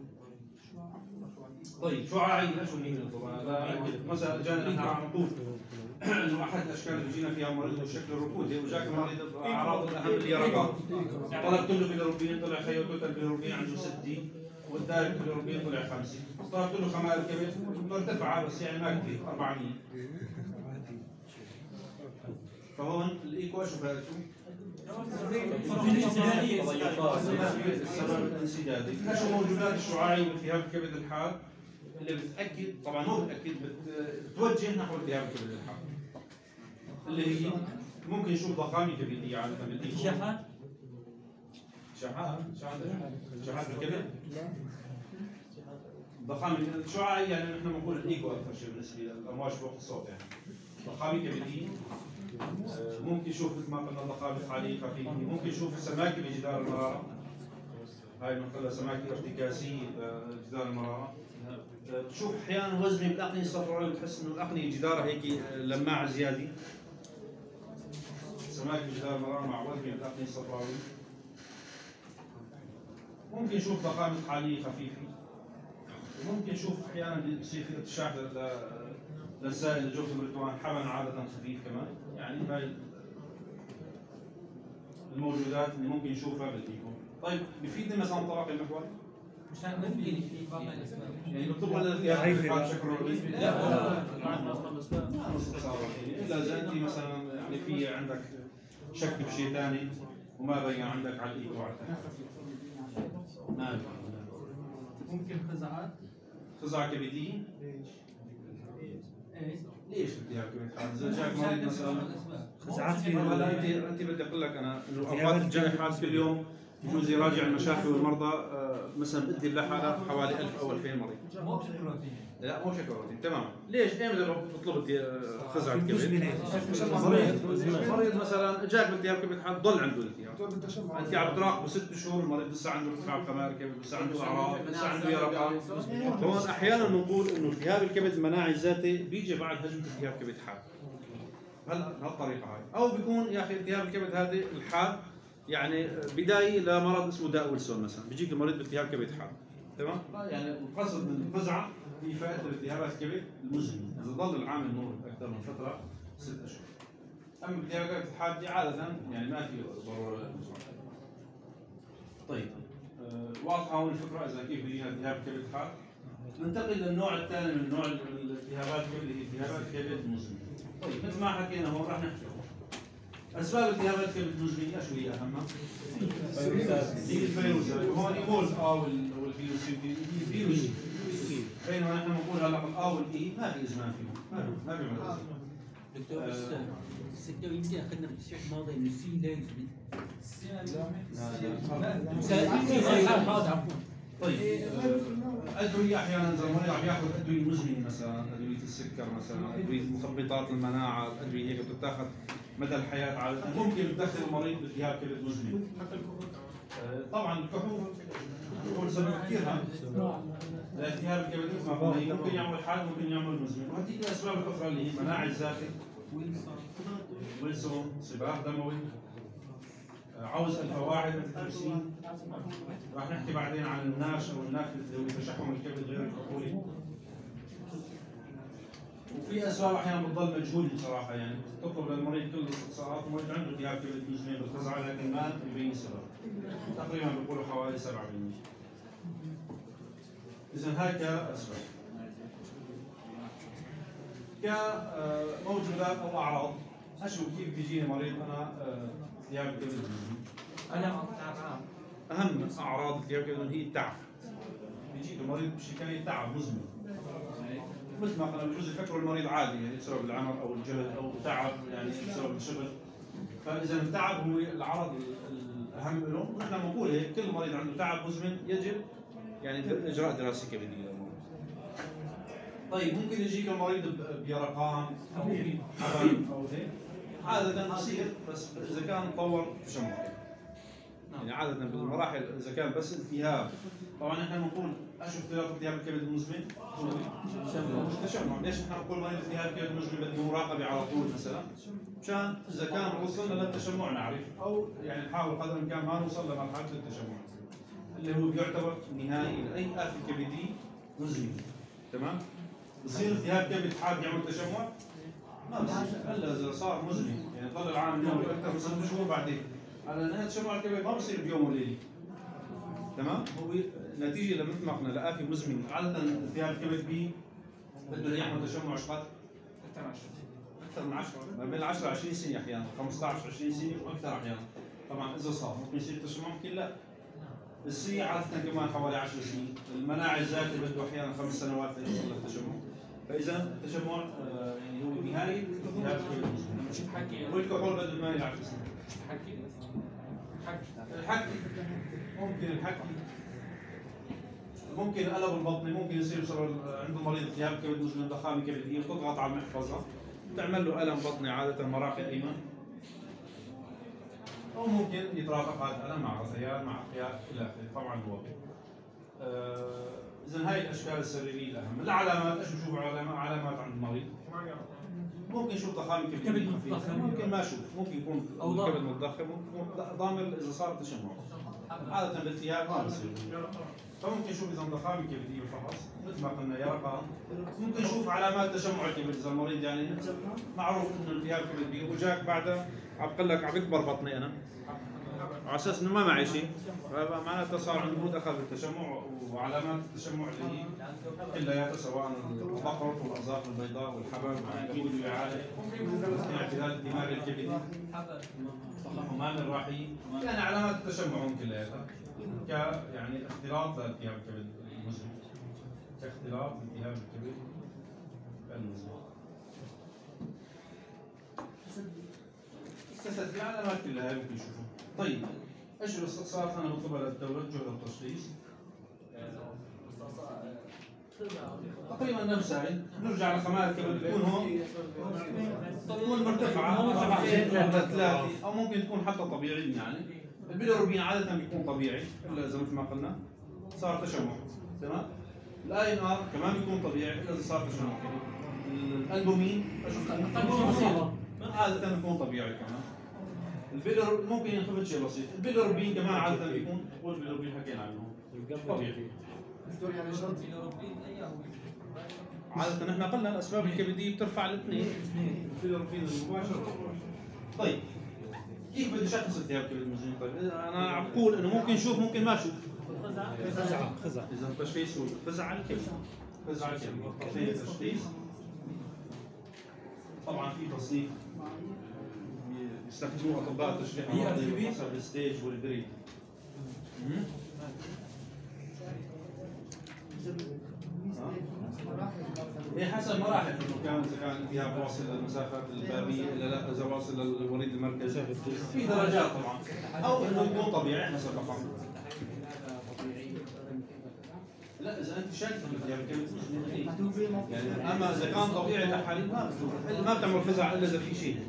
طيب شعاعية شو هي طبعا؟ مثلا جانا نحن عم نقول انه احد الاشكال اللي جينا فيها مريض بشكل الركود وجاك مريض باعراض الاهم اليرقان طلبت له بالروبين طلع خيوته بالروبين عنده 60 والدارك بالروبين طلع 50 طلبت له خمال الكبد مرتفعه بس يعني ما كثير 400 فهون الايكو شو فائدته؟ السبب الانسدادي نشر موجودات الشعاعي والتهاب الكبد الحاد اللي بتاكد طبعا مو بتاكد بتوجه نحو التهاب الكبد الحاد اللي هي ممكن نشوف ضخامه كبديه عاده بالايكو شحات الكبد ضخامه الشعاعي يعني نحن بنقول الايكو اكثر شيء بالنسبه للامواج فوق الصوت يعني ضخامه كبديه ممكن نشوف مثل ما قلنا ضخامه حاليه خفيفه ممكن نشوف سماكه بجدار المراره هاي بنقول سماكه ارتكاسيه جدار المراره بتشوف احيانا وزنه بالاقنيه الصفراويه بتحس انه الاقنيه جدارها هيك لماعه زياده سماكه بجدار المراره مع وزنه بالاقنيه الصفراويه ممكن نشوف ضخامه حاليه خفيفه ممكن نشوف احيانا بصير في ارتشاح للسائل الجوف البرتوان حمل عاده خفيف كمان يعني هاي الموجودات اللي ممكن نشوفها بالايكو. طيب بفيدني مثلا طلاق المحور؟ مشان ممكن في بعض الاسباب يعني بطلب ولا الارتفاع شكل رئيسي؟ لا الا اذا انت مثلا يعني في عندك شك بشيء ثاني وما بين عندك على الايكو على ممكن خزعات خزعة كبدية؟ ليش التهاب كبد حاد؟ إذا جاك مريض مثلا خزعات في هلا انت بدي اقول لك انا انه اوقات الجائحات كل يوم بجوز يراجع المشافي والمرضى مثلا بدي لها حوالي 1000 او 2000 مريض. مو بشكل روتيني. لا مو بشكل روتيني تماما. ليش؟ ايمتى لو طلبت خزعة كبد؟ مريض مثلا جاك بالتهاب كبد حاد ضل عنده التهاب. انت عم تراقبه 6 شهور المريض لسه عنده ارتفاع خمار الكبد، لسه عنده اعراض، لسه عنده يرقان. هون احيانا بنقول انه التهاب الكبد المناعي الذاتي بيجي بعد هجمه التهاب كبد حاد. هلا بهالطريقه هاي، او بيكون يا اخي التهاب الكبد هذا الحاد يعني بدايه لمرض اسمه داء ويلسون مثلا، بيجيك المريض بالتهاب كبد حاد، تمام؟ يعني القصد من الفزعه هي فائده التهابات الكبد المزمنه، اذا ظل العامل نور اكثر من فتره 6 اشهر. اما التهابات الحاده عاده يعني ما في ضروره للمزمنه. طيب واضحه هون الفكره اذا كيف بيجينا التهاب كبد حاد. ننتقل للنوع الثاني من نوع الالتهابات الكبد اللي هي التهابات الكبد المزمنه. طيب مثل ما حكينا هون راح نحكي اسباب التهابات الكبد المزمنه شو هي اهمها؟ هي الفيروسات وهون مول والفيروسي الفيروسي بينما نحن بنقول هلا الا والاي ما في ازمان فيهم ما في مدرسه. دكتور السكر يمكن اخذنا بالتشريح الماضي انه السي لا طيب ادويه احيانا اذا المريض عم ياخذ ادويه مزمنه مثلا ادويه السكر مثلا ادويه مثبطات المناعه الادويه هيك بتتاخذ مدى الحياه عاده ممكن تدخل المريض بالتهاب كبد مزمن. حتى الكحول طبعا الكحول سبب كثير هام لالتهاب الكبد مثل ما قلنا ممكن يعمل حاد ممكن يعمل مزمن وهذيك الاسباب الاخرى اللي هي المناعه الذاتي ويلسون صباح دموي عوز الفواحل الترسين راح نحكي بعدين عن الناش او النافذ اللي هو تشحم الكبد غير الكحولي وفي اسباب احيانا بتضل مجهول بصراحه يعني تطلب للمريض كل الاستفسارات المريض عنده التهاب كبد مزمن بالخزعه لكن ما يبين سبب تقريبا بيقولوا حوالي 7%. اذا هاي كاسباب كموجودات او اعراض اشوف كيف بيجيني مريض انا التهاب الكبد المزمن. اهم اعراض التهاب الكبد هي التعب. بيجيك المريض بشكايه تعب مزمن. مثل ما قلنا بجوز يفكروا المريض عادي يعني بسبب العمر او الجهد او تعب يعني بسبب الشغل. فاذا التعب هو العرض الاهم له، نحن بنقول هيك كل مريض عنده تعب مزمن يجب يعني اجراء دراسه كبديه للمريض. طيب ممكن يجيك المريض بيرقان او حبل او هيك، عادة بصير بس اذا كان تطور تشمع. يعني عادة بالمراحل اذا كان بس التهاب، طبعا احنا بنقول ايش اختلاف التهاب الكبد المزمن؟ مش تشمع، ليش احنا بنقول مريض التهاب الكبد المزمن بده مراقبة على طول مثلا؟ مشان اذا كان وصلنا للتشمع نعرف، او يعني نحاول قدر الامكان ما نوصل لمرحلة التشمع اللي هو بيعتبر نهائي لاي آفة كبدي مزمن. تمام؟ بصير التهاب كبد حاد يعمل تشمع؟ ما بصير الا اذا صار مزمن، يعني ضل العالم يعمل اكثر من 6 شهور بعدين. على نهاية تشمع الكبد ما بصير بيوم وليله. تمام؟ هو نتيجه مثل ما قلنا لآفة مزمن، عادة التهاب الكبد بي بده يعمل تشمع ايش قد؟ اكثر من 10 ما بين 10 ل 20 سنه احيانا، 15 20 سنه واكثر احيانا. طبعا اذا صار ممكن يصير تشمع ممكن لا. السي عادة كمان حوالي 10 سنين، المناعة الذاتية بده احيانا 5 سنوات ليوصل للتشمع. فاذا التشمع يعني هو نهاية التهاب الكبد المزمن. والكحول بده 8 ل 10 سنين. الحكي ممكن ممكن الألم البطني ممكن يصير بسبب عنده مريض التهاب كبد مزمن ضخامة كبدية بتضغط على المحفظة بتعمل له ألم بطني عادة مراقي الأيمن، أو ممكن يترافق هذا الألم مع غثيان مع أحياء إلى آخره. طبعا هو إذا هاي الأشكال السريرية الأهم. العلامات إيش بشوف علامات عند المريض؟ ممكن يشوف ضخامة كبدية خفيفة، ممكن ما يشوف، ممكن يكون الكبد متضخم، ممكن يكون ضامر إذا صار تشمع. عادة بالالتهاب ما بصير. فممكن نشوف اذا ضخامه كبديه بالفحص مثل ما قلنا يرقى، ممكن نشوف علامات تشمع الكبد اذا المريض يعني معروف انه التهاب كبدي وجاك بعدها عم بقول لك عم يكبر بطني انا على اساس انه ما معي شيء، فمعناته صار عنده دخل بالتشمع، وعلامات التشمع اللي هي كلياتها سواء البقر والارزاق البيضاء والحبل والكبد والإعادة، اعتلال الدماغ الكبدي ومال الراحي، يعني علامات التشمع كلياتها يعني اختلاط لالتهاب الكبد المزمن، كاختلاط التهاب الكبد المزمن. كسر في علامات كلها ممكن يشوفوا. طيب ايش الاستقصاءات انا بطلبها للتوجه للتشخيص؟ تقريبا نفس هاي، نرجع لخمال الكبد تكون هون تكون مرتفعه 3 او ممكن تكون حتى طبيعيه. يعني البيليروبين عاده بيكون طبيعي الا اذا مثل ما قلنا صار تشمع. تمام؟ الاي ان ار كمان بيكون طبيعي الا اذا صار تشمع. الالبومين عاده بيكون طبيعي كمان. البيليروبين ممكن ينخفض شيء بسيط. البيليروبين كمان عاده بيكون، والبيليروبين حكينا عنه طبيعي. عادة نحن قلنا الاسباب الكبديه بترفع الاثنين البيليروبين المباشر. طيب كيف بدي اشخص التهاب كبد المزمن؟ طيب انا عم بقول انه ممكن شوف ممكن ما شوف. خزع اذا التشخيص هو خزع الكبد. خزع الكبد التشخيص طبعا في تصنيف يستخدموه اطباء التشريح المرضي حسب الستيج والجريد. هي حسب مراحل انه اذا كان التهاب واصل للمسافات البابيه الا لا، اذا واصل للوريد المركزي في درجات طبعا، او انه يكون طبيعي حسب الرقم. لا اذا انت شايف التهاب الكبد يعني، اما اذا كان طبيعي تحاليل ما بتعمل خزع الا اذا في شيء.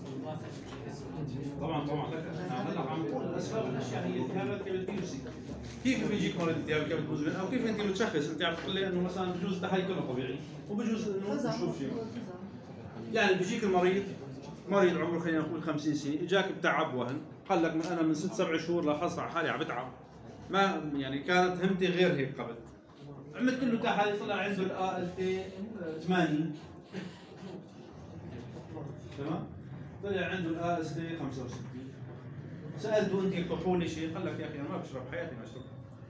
طبعا هلا عم نقول الاسباب الاشياء هي التهابات كبديه. كيف بيجيك مريض التهاب الكبد المزمن او كيف انت بتشخص؟ انت عم تقول لي انه مثلا بجوز التحاليل كله طبيعي وبجوز انه نشوف شيء. يعني بيجيك المريض مريض عمره خلينا نقول 50 سنه، اجاك بتعب وهن، قال لك انا من 6 7 شهور لاحظت على حالي عم بتعب، ما يعني كانت همتي غير هيك قبل. عملت له تحاليل طلع عنده الALT 80 تمام؟ طلع عنده الAST 65. سالته انت الكحول شيء؟ قال لك يا اخي انا ما بشرب حياتي ما اشرب.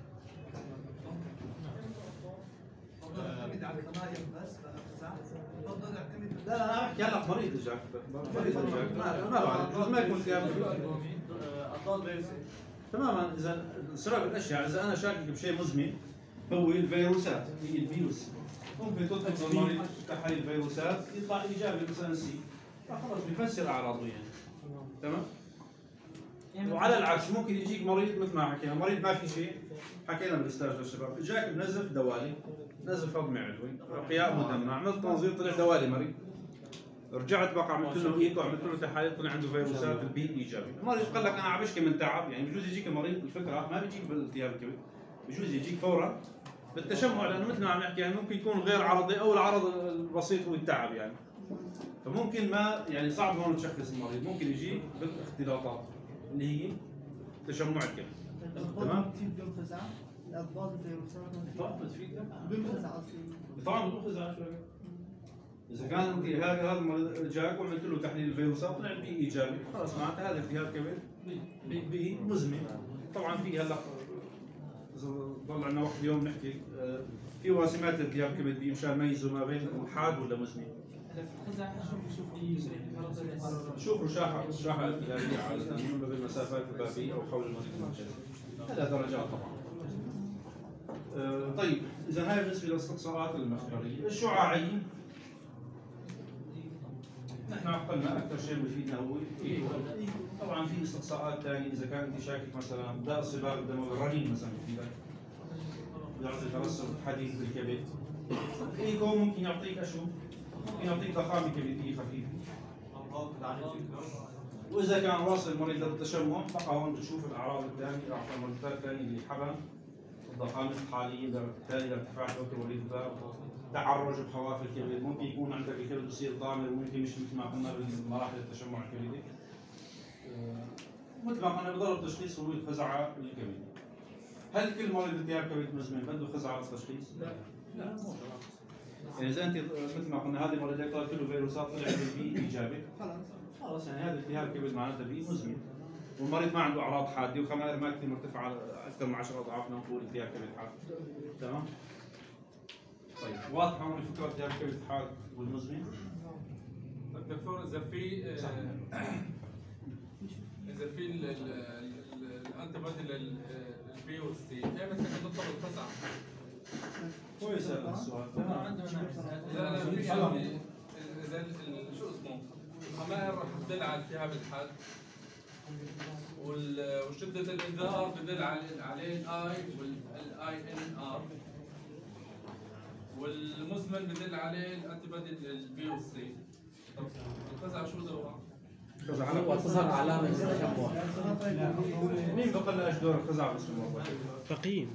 لا انا احكي هلا مريض اجاك، ما بعرف ما يكون التهاب تماما. اذا سبب الاشياء اذا انا شاكك بشيء مزمن هو الفيروسات، هي الفيروس ممكن تطلب المريض تحاليل فيروسات يطلع ايجابي مثلا سي، فخلص بيفسر اعراضه يعني. تمام؟ وعلى العكس ممكن يجيك مريض مثل ما حكينا، مريض ما في شيء، حكينا بالاستاذ للشباب، اجاك بنزف دوالي، نزف هضمي علوي، قياء مدمع، عملت تنظير طلع دوالي مريض. رجعت بقى عملت له ايكو، عملت له تحاليل، طلع عنده فيروسات، البي ايجابي. المريض قال لك انا عم بشكي من تعب، يعني بجوز يجيك المريض الفكره ما بيجيك بالالتهاب الكبد، بجوز يجيك فورا بالتشمع، لانه مثل ما عم نحكي يعني ممكن يكون غير عرضي او العرض البسيط هو التعب يعني. فممكن ما يعني صعب هون تشخص المريض، ممكن يجيك بالاختلاطات اللي هي تشمع الكبد. تمام؟ بدون خزعه، الاضداد الفيروسات طبعا بتفيدك بدون خزعه طبعا بدون خزعه شوي. اذا كان انت هذا المريض جاك وعملت له تحليل الفيروسات طلع بي ايجابي، خلص معناتها هذا التهاب كبد بي مزمن. طبعا في هلا اذا ضل عندنا وقت اليوم نحكي في وسمات التهاب كبد بي مشان نميزوا ما بين حاد ولا مزمن. شوف رشاحه التهابيه عاده ما بين المسافات البابيه او حول المريض المركزي. هذا درجات طبعا. طيب اذا هاي بالنسبه للاستقصاءات المخبريه، الشعاعيه نحن قلنا اكثر شيء بفيدنا هو الإيكو. طبعا في استقصاءات ثانيه اذا كان انت شاكك مثلا داء الصباغ الدموي الرنين مثلا بفيدك، يعطي ترسب حديد بالكبد. الايكو ممكن يعطيك اشو؟ ممكن يعطيك ضخامه كبديه خفيفه. واذا كان واصل المريض للتشمع بقى هون بتشوف الاعراض الثانيه، اعراض المريض الثاني اللي حبن، الضخامه الحاليه، بالتالي ارتفاع توتر وليد الباب، تعرج بحواف الكبد، ممكن يكون عندك الكبد يصير ضامر، وممكن مش مثل ما قلنا بمراحل التشمع الكبدي. مثل ما قلنا بضل التشخيص هو الخزعه الكبديه. هل كل مريض التهاب كبد مزمن بده خزعه للتشخيص؟ لا مو شرط. يعني اذا انت مثل ما قلنا هذا المريض طلع كله فيروسات طلع بي ايجابي، خلص يعني هذا التهاب كبد معناته بي مزمن. والمريض ما عنده اعراض حاده وخمائر ما كثير مرتفعه اكثر من 10 اضعاف نقول التهاب كبد حاد. تمام؟ طيب واضحه هون الفكره التهاب كبد الحاد والمزمن؟ دكتور اذا في الانتي بودي للبي والسي، ايمتى تطلب الخزعه؟ كويس هذا السؤال. لا في عندي اذا شو اسمه الخمائر رح تدل على التهاب الحاد، وشدة الانذار بدل عليه الاي والاي ان ار، والمزمن بدل عليه الانتي بودي البي والسي. الخزعه شو دورها؟ هو تظهر علامة التشمع. مين بقول لنا ايش دور الخزعه باسم الموضوع؟ تقييم.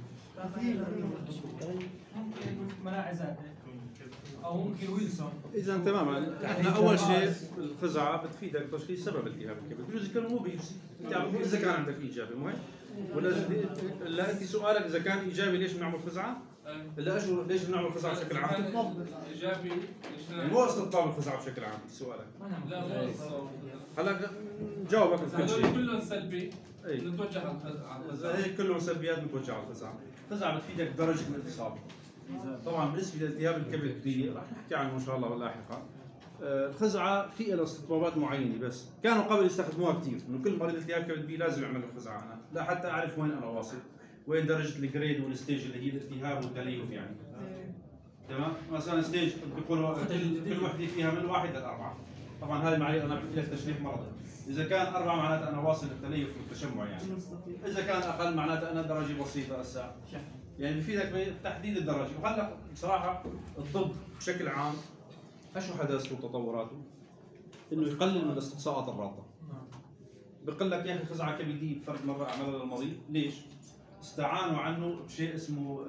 ممكن مناعزات او ممكن ويلسون. اذا تماما احنا اول شيء الخزعه بتفيدك تشخيص سبب التهاب الكبد، بجوز يكون مو بيبسي، انت عم اذا كان عندك ايجابي مو هيك؟ ولا لا انت سؤالك اذا كان ايجابي ليش بنعمل خزعه؟ لا اشو ليش بنعمل خزعه بشكل عام؟ ايجابي مو استطباب الخزعه بشكل عام سؤالك. لا مو هلا جاوبك بكل شيء. هذول كلهم سلبي نتوجه على الخزعه. هيك كلهم سلبيات متوجهه على الخزعه. الخزعه بتفيدك بدرجه الاتصاب. طبعا بالنسبه لالتهاب الكبد دي رح نحكي عنه ان شاء الله لاحقا. الخزعه في لها استطبابات معينه، بس كانوا قبل يستخدموها كثير، انه كل مريض التهاب كبد بي لازم يعمل له خزعه انا، لا حتى اعرف وين انا واصل، وين درجه الجريد والستيج اللي هي الالتهاب والتليف يعني. تمام؟ مثلا ستيج بيقولوا كل وحده فيها من 1 ل 4. طبعا هذه معي انا بحكي لك تشريح مرضي. اذا كان 4 معناته انا واصل للتليف والتشمع يعني. اذا كان اقل معناته انا درجه بسيطه هسه. يعني بفيدك بتحديد الدرجه، وهلا بصراحه الطب بشكل عام اشو حداثته وتطوراته؟ انه يقلل من الاستقصاءات الراطه. بقول لك يا اخي خزعه كبديه بفرق مره عملها للمريض، ليش؟ استعانوا عنه بشيء اسمه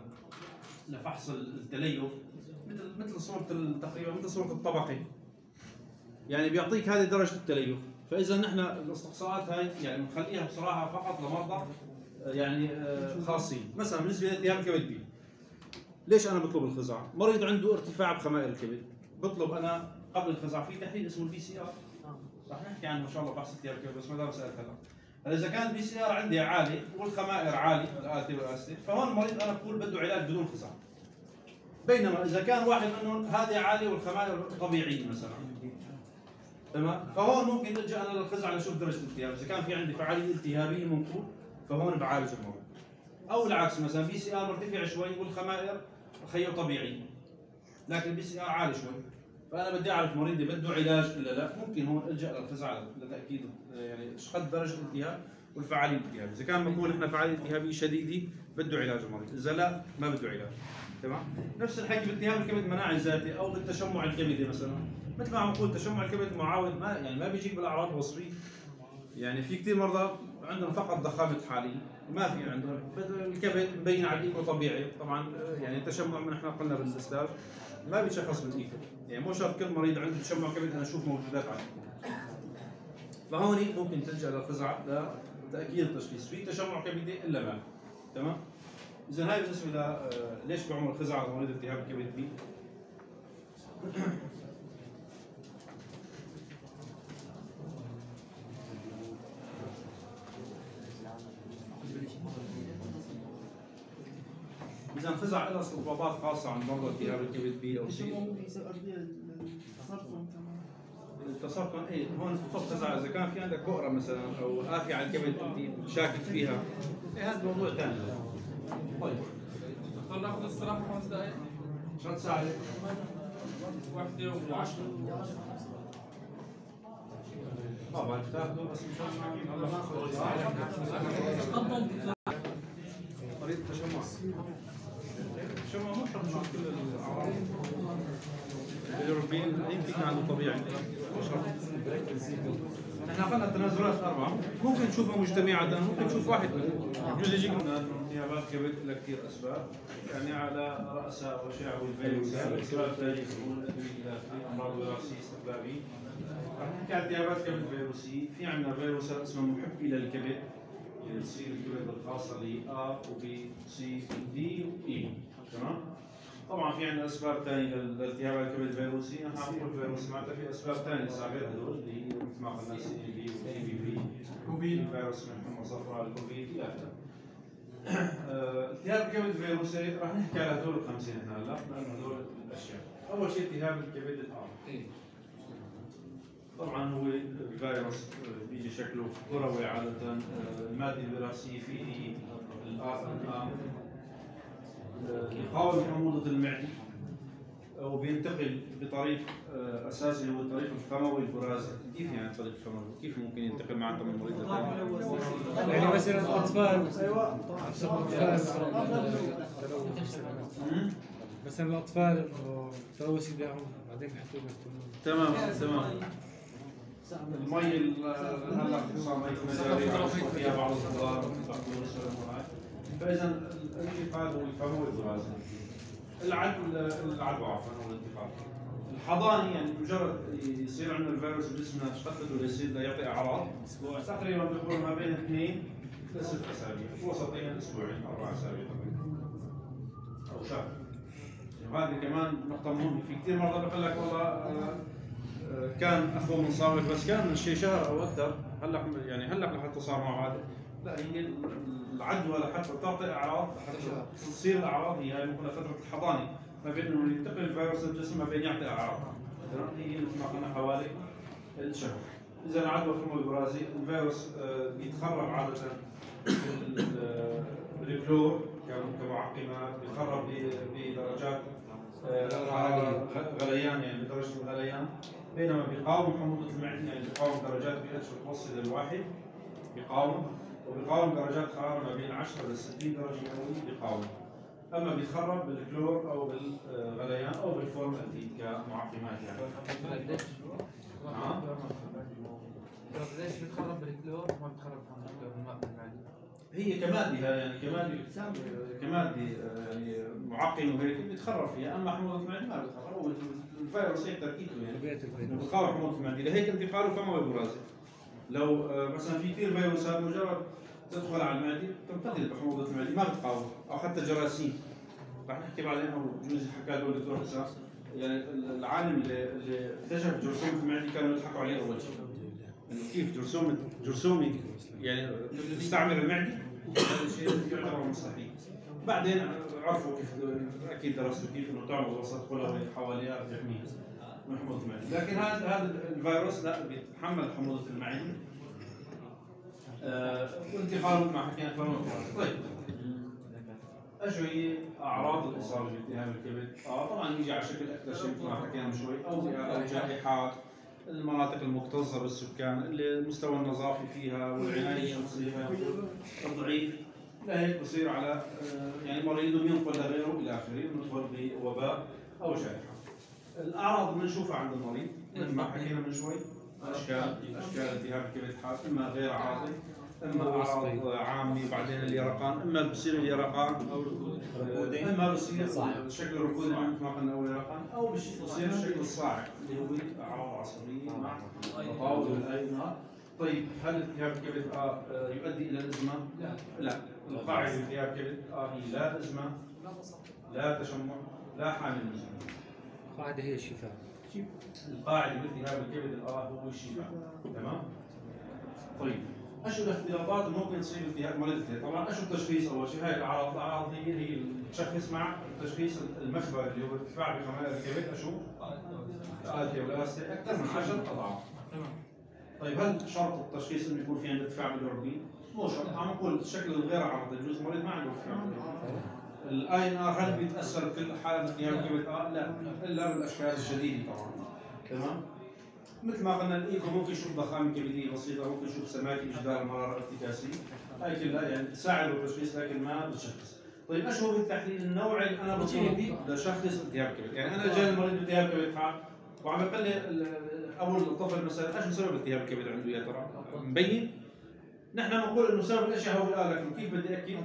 لفحص التليف، مثل صوره تقريبا مثل صوره الطبقه. يعني بيعطيك هذه درجه التليف، فاذا نحن الاستقصاءات هاي يعني بنخليها بصراحه فقط لمرضى يعني خاصين. مثلا بالنسبه لالتهاب الكبد بي، ليش انا بطلب الخزعه؟ مريض عنده ارتفاع بخمائر الكبد، بطلب انا قبل الخزعه في تحليل اسمه البي سي ار، رح نحكي عنه ان شاء الله بحث التهاب الكبد، بس ما دام سالت هلا. اذا كان البي سي ار عندي عالي والخمائر عاليه الاتي والاسيد، فهون المريض انا بقول بده علاج بدون خزعه. بينما اذا كان واحد منهم هذه عاليه والخمائر طبيعيه مثلا، تمام؟ فهون ممكن ارجع انا للخزعه لاشوف درجه الالتهاب، اذا كان في عندي فعاليه التهابيه منقول فهون بعالج المرض. او العكس مثلا بي سي ار مرتفع شوي والخمائر خيو طبيعيه، لكن البي سي ار عالي شوي، فانا بدي اعرف مريضي بده علاج ولا لا، ممكن هون الجا للخزعه لتاكيد يعني ايش قد درجه الالتهاب والفعاليه الالتهابيه، اذا كان بقول احنا فعاليه التهابيه شديده بده علاج المريض، اذا لا ما بده علاج. تمام؟ نفس الحكي بالتهاب الكبد المناعي ذاتي او بالتشمع الكبدي مثلا، مثل ما عم نقول تشمع الكبد المعاود ما يعني ما بيجيك بالاعراض الوصفيه. يعني في كثير مرضى عندهم فقط ضخامه حاليه، ما في عندهم الكبد مبين على الايكو طبيعي، طبعا يعني التشمع من احنا قلنا بالاستاذ ما بيشخص بالايكو، يعني مو شرط كل مريض عنده تشمع كبد انا اشوف موجودات على الايكو. فهون ممكن تلجا للخزعه لتاكيد التشخيص في تشمع كبدي الا ما. تمام؟ اذا هاي بالنسبه ليش بعمل خزعه لمريض التهاب الكبد بي. إذا خزع لها استطبابات خاصة عن مرضى التهاب الكبد بي أو سي. التصرف ايه هون تحط خزعة إذا كان في عندك بؤرة مثلا أو آفية على الكبد أنت شاكك فيها، إيه هذا موضوع ثاني. طيب. دكتور ناخذ استراحة 5 دقائق. شو ساعة؟ 1:10. طبعا تاخذوا بس ان شاء الله ناخذ طريقة التشمع. التشمع مو شرط نشوف كل الأعراض. الأوروبيين يمكن عنده طبيعي. مو شرط. احنا قلنا التنازلات 4 ممكن نشوفها مجتمعة، ممكن نشوف واحد منهم. يجوز يجيك التهابات كبد لها كثير أسباب، يعني على رأسها أول شيء الفيروسات، أسباب ثانية تكون أدوية إضافية، أمراض وراثية استقبالية. رح نحكي عن التهابات كبد فيروسية، في عندنا فيروسات اسمها محب إلى الكبد، يعني تصير الكبد الخاصة اللي A و B و C و D و E. تمام؟ طبعا في عندنا اسباب ثانيه للالتهاب الكبد الفيروسي، انا حقول فيروس معناتها في اسباب ثانيه غير هذول اللي هي مثل ما قلنا سي اي بي واي بي في كوفيد فيروس من حمى صفراء الكوفيد الى اخره. التهاب الكبد الفيروسي راح نحكي على هذول الخمسين احنا هلا، لانه هذول الاشياء. اول شيء التهاب الكبد الآر. طبعا هو الفيروس بيجي شكله كروي عاده، الماده الوراثيه فيه الآر يقاوم حموضة المعدة وبينتقل بطريق اساسي هو الطريق الفموي البرازي. كيف يعني الطريق الفموي؟ كيف ممكن ينتقل معناتها من مريض لثاني؟ يعني مثلا الاطفال مثلا الاطفال تلوث ايديهم بعدين بيحطوا تمام تمام. المي هلا صار مي مجاري فيها بعض الاضرار فاذا الانتقال هو الفموي البرازي. العدوى عفوا هو الانتقال. الحضاني يعني مجرد يصير عندنا الفيروس بجسمنا تشتت ويصير يعطي اعراض تقريبا بيكون ما بين 2 ل 6 اسابيع، وسطيا اسبوعين 4 اسابيع تقريبا او شهر. وهذه كمان نقطة مهمة، في كثير مرضى بقول لك والله كان اخوه منصابك بس كان من شيء شهر او اكثر، هلا يعني هلا لحتى صار معه عادة. لا هي العدوى لحتى تعطي اعراض لحتى تصير الاعراض هي بنقولها فترة الحضانة، ما بين انه ينتقل الفيروس للجسم ما بين يعطي اعراض. هي مثل ما قلنا حوالي الشهر. اذا العدوى فموي برازي الفيروس بيتخرب عادة بالكلور كمعقمات، بيتخرب بدرجات غليان يعني بدرجة الغليان، بينما بيقاوم حموضة المعدة يعني بيقاوم درجات pH متوسطة للواحد بيقاوم، وبيقاوم درجات حرارة ما بين 10 ل 60 درجة مئوية بيقاوم. أما بيتخرب بالكلور أو بالغليان أو بالفورمالديد كمعقمات يعني. نعم. ليش بتخرب بالكلور ما بتخرب بالماء بالمعدة؟ هي كمادة يعني كمادة يعني معقمة وهيك بيتخرب فيها، أما حموضة المعدة ما بيتخرب، الفيروس هيك تركيبته يعني بيقاوم حموضة المعدة، لهيك انتقاله فموي برازي. لو مثلا في كثير فيروسات مجرد تدخل على المعدة تنقتل بحموضة المعدة ما بتقاوم، أو حتى جراثيم. رح نحكي بعدين أو بجوز حكى له الدكتور حسام، يعني العالم اللي اكتشف جرثومة المعدة كانوا يضحكوا عليه أول شيء. إنه كيف جرثومة يعني تستعمر المعدة؟ هذا شيء يعتبر مستحيل. بعدين عرفوا كيف، أكيد درسوا كيف إنه تعمل وسط خلوي حواليها بتحميه من حموضة المعدة، لكن هذا الفيروس لا بيتحمل حموضة المعدة. وانتقاله مع حكينا فموي. طيب ايش هي اعراض الاصابه بالتهاب الكبد؟ طبعا يجي على شكل اكثر شيء مثل ما حكينا من شوي او جائحات، المناطق المكتظه بالسكان اللي مستوى النظافه فيها والعنايه الشخصيه فيها ضعيف، لهيك بصير على يعني مريض ينقل لغيره الى اخره، يدخل بوباء او جائحه. الاعراض بنشوفها عند المريض مثل ما حكينا من شوي، اشكال التهاب الكبد حاد، اما غير عاطل، اما اعراض عامه، بعدين اليرقان، اما بصير اليرقان اما بصير شكل الركود مثل ما قلنا، او اليرقان، او بصير الشكل الصاعق اللي هو اعراض عصبيه مع تطاول الاينار. طيب هل التهاب الكبد يؤدي الى الازمه؟ لا. القاعده التهاب الكبد هي لا ازمه، لا تشمع، لا حامل مزمن. القاعده هي الشفاء. القاعده بالتهاب الكبد هو الشفاء. تمام؟ طيب اشو الاختلاطات اللي ممكن تصيب التهاب مريض الكبد؟ طبعا اشو التشخيص اول شيء؟ هاي الاعراض هي تشخص مع التشخيص المخبر اللي هو ارتفاع بخلايا الكبد اشو؟ آلتي ولاستي اكثر من 10 اضعاف. طيب هل شرط التشخيص انه يكون في عنده ارتفاع بالبيليروبين؟ مو شرط، عم نقول الشكل الغير عرضي، يجوز مريض ما عنده ارتفاع بالبيليروبين. الاي ان ار هل بيتاثر بكل حاله التهاب الكبد؟ لا، الا بالاشكال الشديده طبعا. تمام؟ مثل ما قلنا الايكو ممكن يشوف ضخامه كبديه بسيطه، ممكن يشوف سماكه بجدار المراره ارتكاسيه، هاي كلها يعني تساعد بالتشخيص لكن ما بتشخص. طيب ايش هو التحليل النوعي اللي انا بطلب فيه لشخص التهاب كبد؟ يعني انا جاني مريض بالتهاب كبد حاد وعم يقول لي اول الطفل مثلا ايش سبب التهاب الكبد عنده يا ترى؟ مبين؟ نحن بنقول انه سبب الاشياء هو لكن كيف بدي اكد؟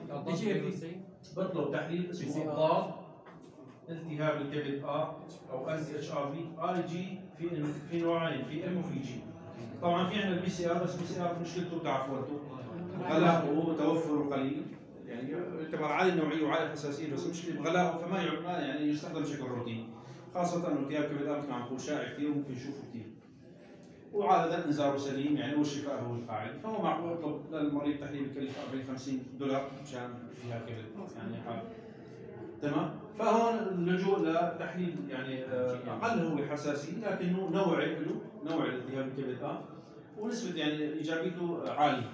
بطلب تحليل اسمه الضاد التهاب الكبد او انتي اتش ار في اي جي، في نوعين، في ام وفي جي. طبعا في عندنا البي سي ار، بس البي سي ار مشكلته بتعرفوا انتم غلاءه وتوفره قليل، يعني يعتبر عالي النوعيه وعالي الحساسيه، بس مشكله بغلاءه فما يعني يستخدم بشكل روتيني، خاصه انه التهاب الكبد مثل ما عم نقول شائع كثير وممكن نشوفه كثير. وعادة انذاره سليم، يعني هو الشفاء هو القاعده، فهو معقول يطلب للمريض تحليل بكلف 40-50 دولار مشان فيها كبد يعني حال. تمام؟ فهون اللجوء لتحليل يعني اقل هو حساسيه لكنه نوعي له، نوعي الالتهاب الكبد ونسبه يعني ايجابيته عاليه.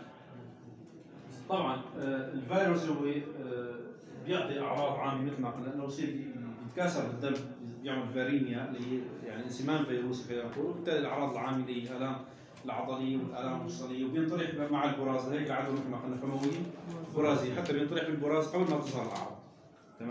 طبعا الفيروس هو بيعطي اعراض عامه مثل ما قلنا، انه بصير يتكاثر بالدم، بيعمل فارينيا اللي هي يعني انسمام فيروسي خلينا نقول، وبالتالي الاعراض العامه اللي هي الالام العضليه والالام المفصليه، وبينطرح مع البراز، هيك العدوى مثل ما قلنا فمويه برازي، حتى بينطرح بالبراز قبل ما تظهر الاعراض. تمام؟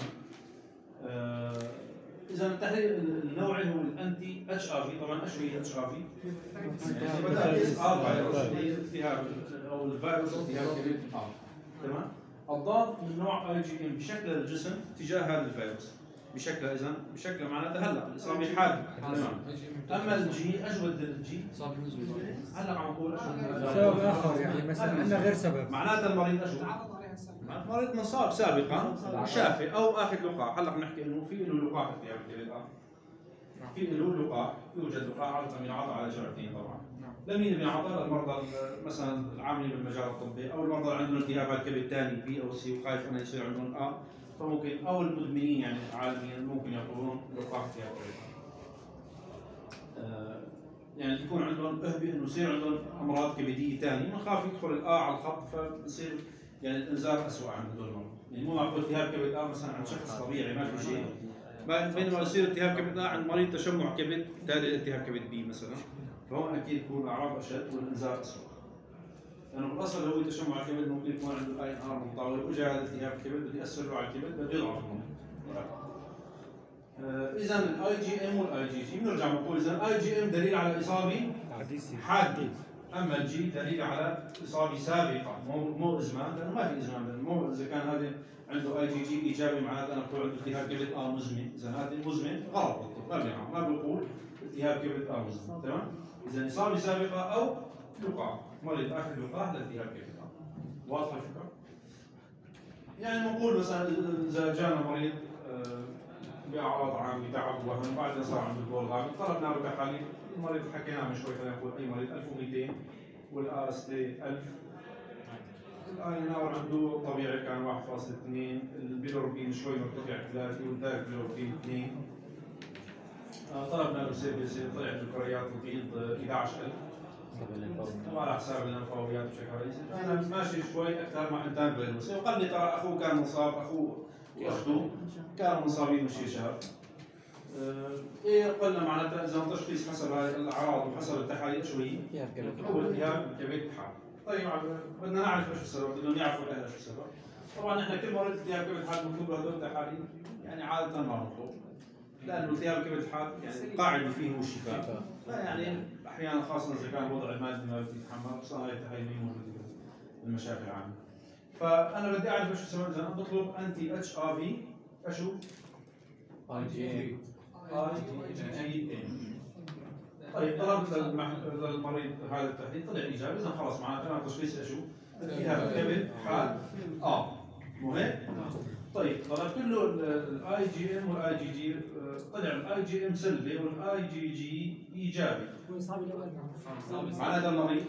اذا التحليل النوعي هو الانتي اتش ار في. طبعا ايش هي اتش ار في؟ فيروس اللي هي التهاب او الفيروس التهاب كبد. تمام؟ الضاد من نوع اي جي ام بشكل الجسم تجاه هذا الفيروس، بشكله اذا بشكله معناتها هلا الاصابه حاده. تمام. اما الجي ايش بدل الجي؟ هلا عم نقول سبب اخر، يعني مثلا عندنا غير سبب، معناتها المريض ايش؟ مريض مصاب سابقا شافي او اخذ لقاح. هلا بنحكي انه في له لقاح التهاب الكبد، في له لقاح، يوجد لقاح عاده بينعطى على جرعتين طبعا. لمين بينعطى؟ للمرضى مثلا العاملين بالمجال الطبي، او المرضى اللي عندهم التهابات كبد ثاني بي او سي وخايف انه يصير عندهم فممكن، او المدمنين يعني عالميا ممكن ياخذون لقاح التهاب الكبد. يعني يكون عندهم اهبه انه يصير عندهم امراض كبديه ثانيه، بنخاف يدخل على الخط فبصير يعني الانذار اسوء عند هذول المرضى. يعني مو معقول التهاب كبد مثلا عند شخص طبيعي ما في شيء، بينما يصير التهاب كبد عند مريض تشمع كبد تالي التهاب كبد بي مثلا، فهون اكيد تكون الاعراض اشد والانذار اسوء. لانه بالاصل هو تشمع الكبد ممكن يكون عنده الاي ان ار متطور، واجى هذا التهاب الكبد بده ياثر له على الكبد بده يضعف المرض. اذا الاي جي ام والاي جي جي بنرجع بنقول اذا الاي جي ام دليل على اصابه حاده، اما الجي دليل على اصابه سابقه مو ازمان، لانه ما في ازمان، مو اذا كان هذا عنده اي جي جي ايجابي معناته انا بقول عنده التهاب كبد مزمن، اذا هذا مزمن غلط بالطب ما بنقول التهاب كبد مزمن. تمام؟ اذا اصابه سابقه او لقاح، مريض اخذ لقاح لالتهاب كبد. واضحه الفكره؟ يعني بنقول مثلا اذا جانا مريض باعراض عامه تعب وهم بعدين صار عنده البول غامض، طلبنا له تحاليل، المريض حكينا من شوي خلينا نقول اي مريض 1200 والار اس تي 1000، الاي ان ار عنده طبيعي كان 1.2، البيلوروبين شوي مرتفع 3 والداير بيلوروبين 2. طلبنا له سي بي سي طلع الكريات بروتين 11000 وعلى حساب الانفاويات بشكل رئيسي، انا ماشي شوي اكثر مع انتاج فيروسي، وقال لي ترى اخوه كان مصاب، اخوه واخذوه كانوا مصابين بالشيشات. ايه قلنا معناتها اذا التشخيص حسب هاي الاعراض وحسب التحاليل شو هي؟ هو التهاب كبد حاد. طيب بدنا نعرف ايش السبب، بدهم يعرفوا الاهل ايش السبب. طبعا احنا كل مريض التهاب كبد حاد مطلوب له هذول التحاليل، يعني عاده ما مطلوب. لانه التهاب كبد حاد يعني القاعده فيه هو الشفاء. فيعني احيانا خاصه اذا كان الوضع المادي ما بيتحمل، خصوصا هاي التحاليل موجوده بالمشاكل العامه. فانا بدي اعرف ايش السبب. اذا انا بطلب انتي اتش ار في اشو؟ اي جي ام. طيب طلبت للمريض هذا التحليل طلع ايجابي، اذا خلص معناته تشخيص اشو؟ التهاب كبد حاد مو هيك؟ طيب طلبت له الاي جي ام والاي جي جي، طلع الاي جي ام سلبي والاي جي جي ايجابي. معناته المريض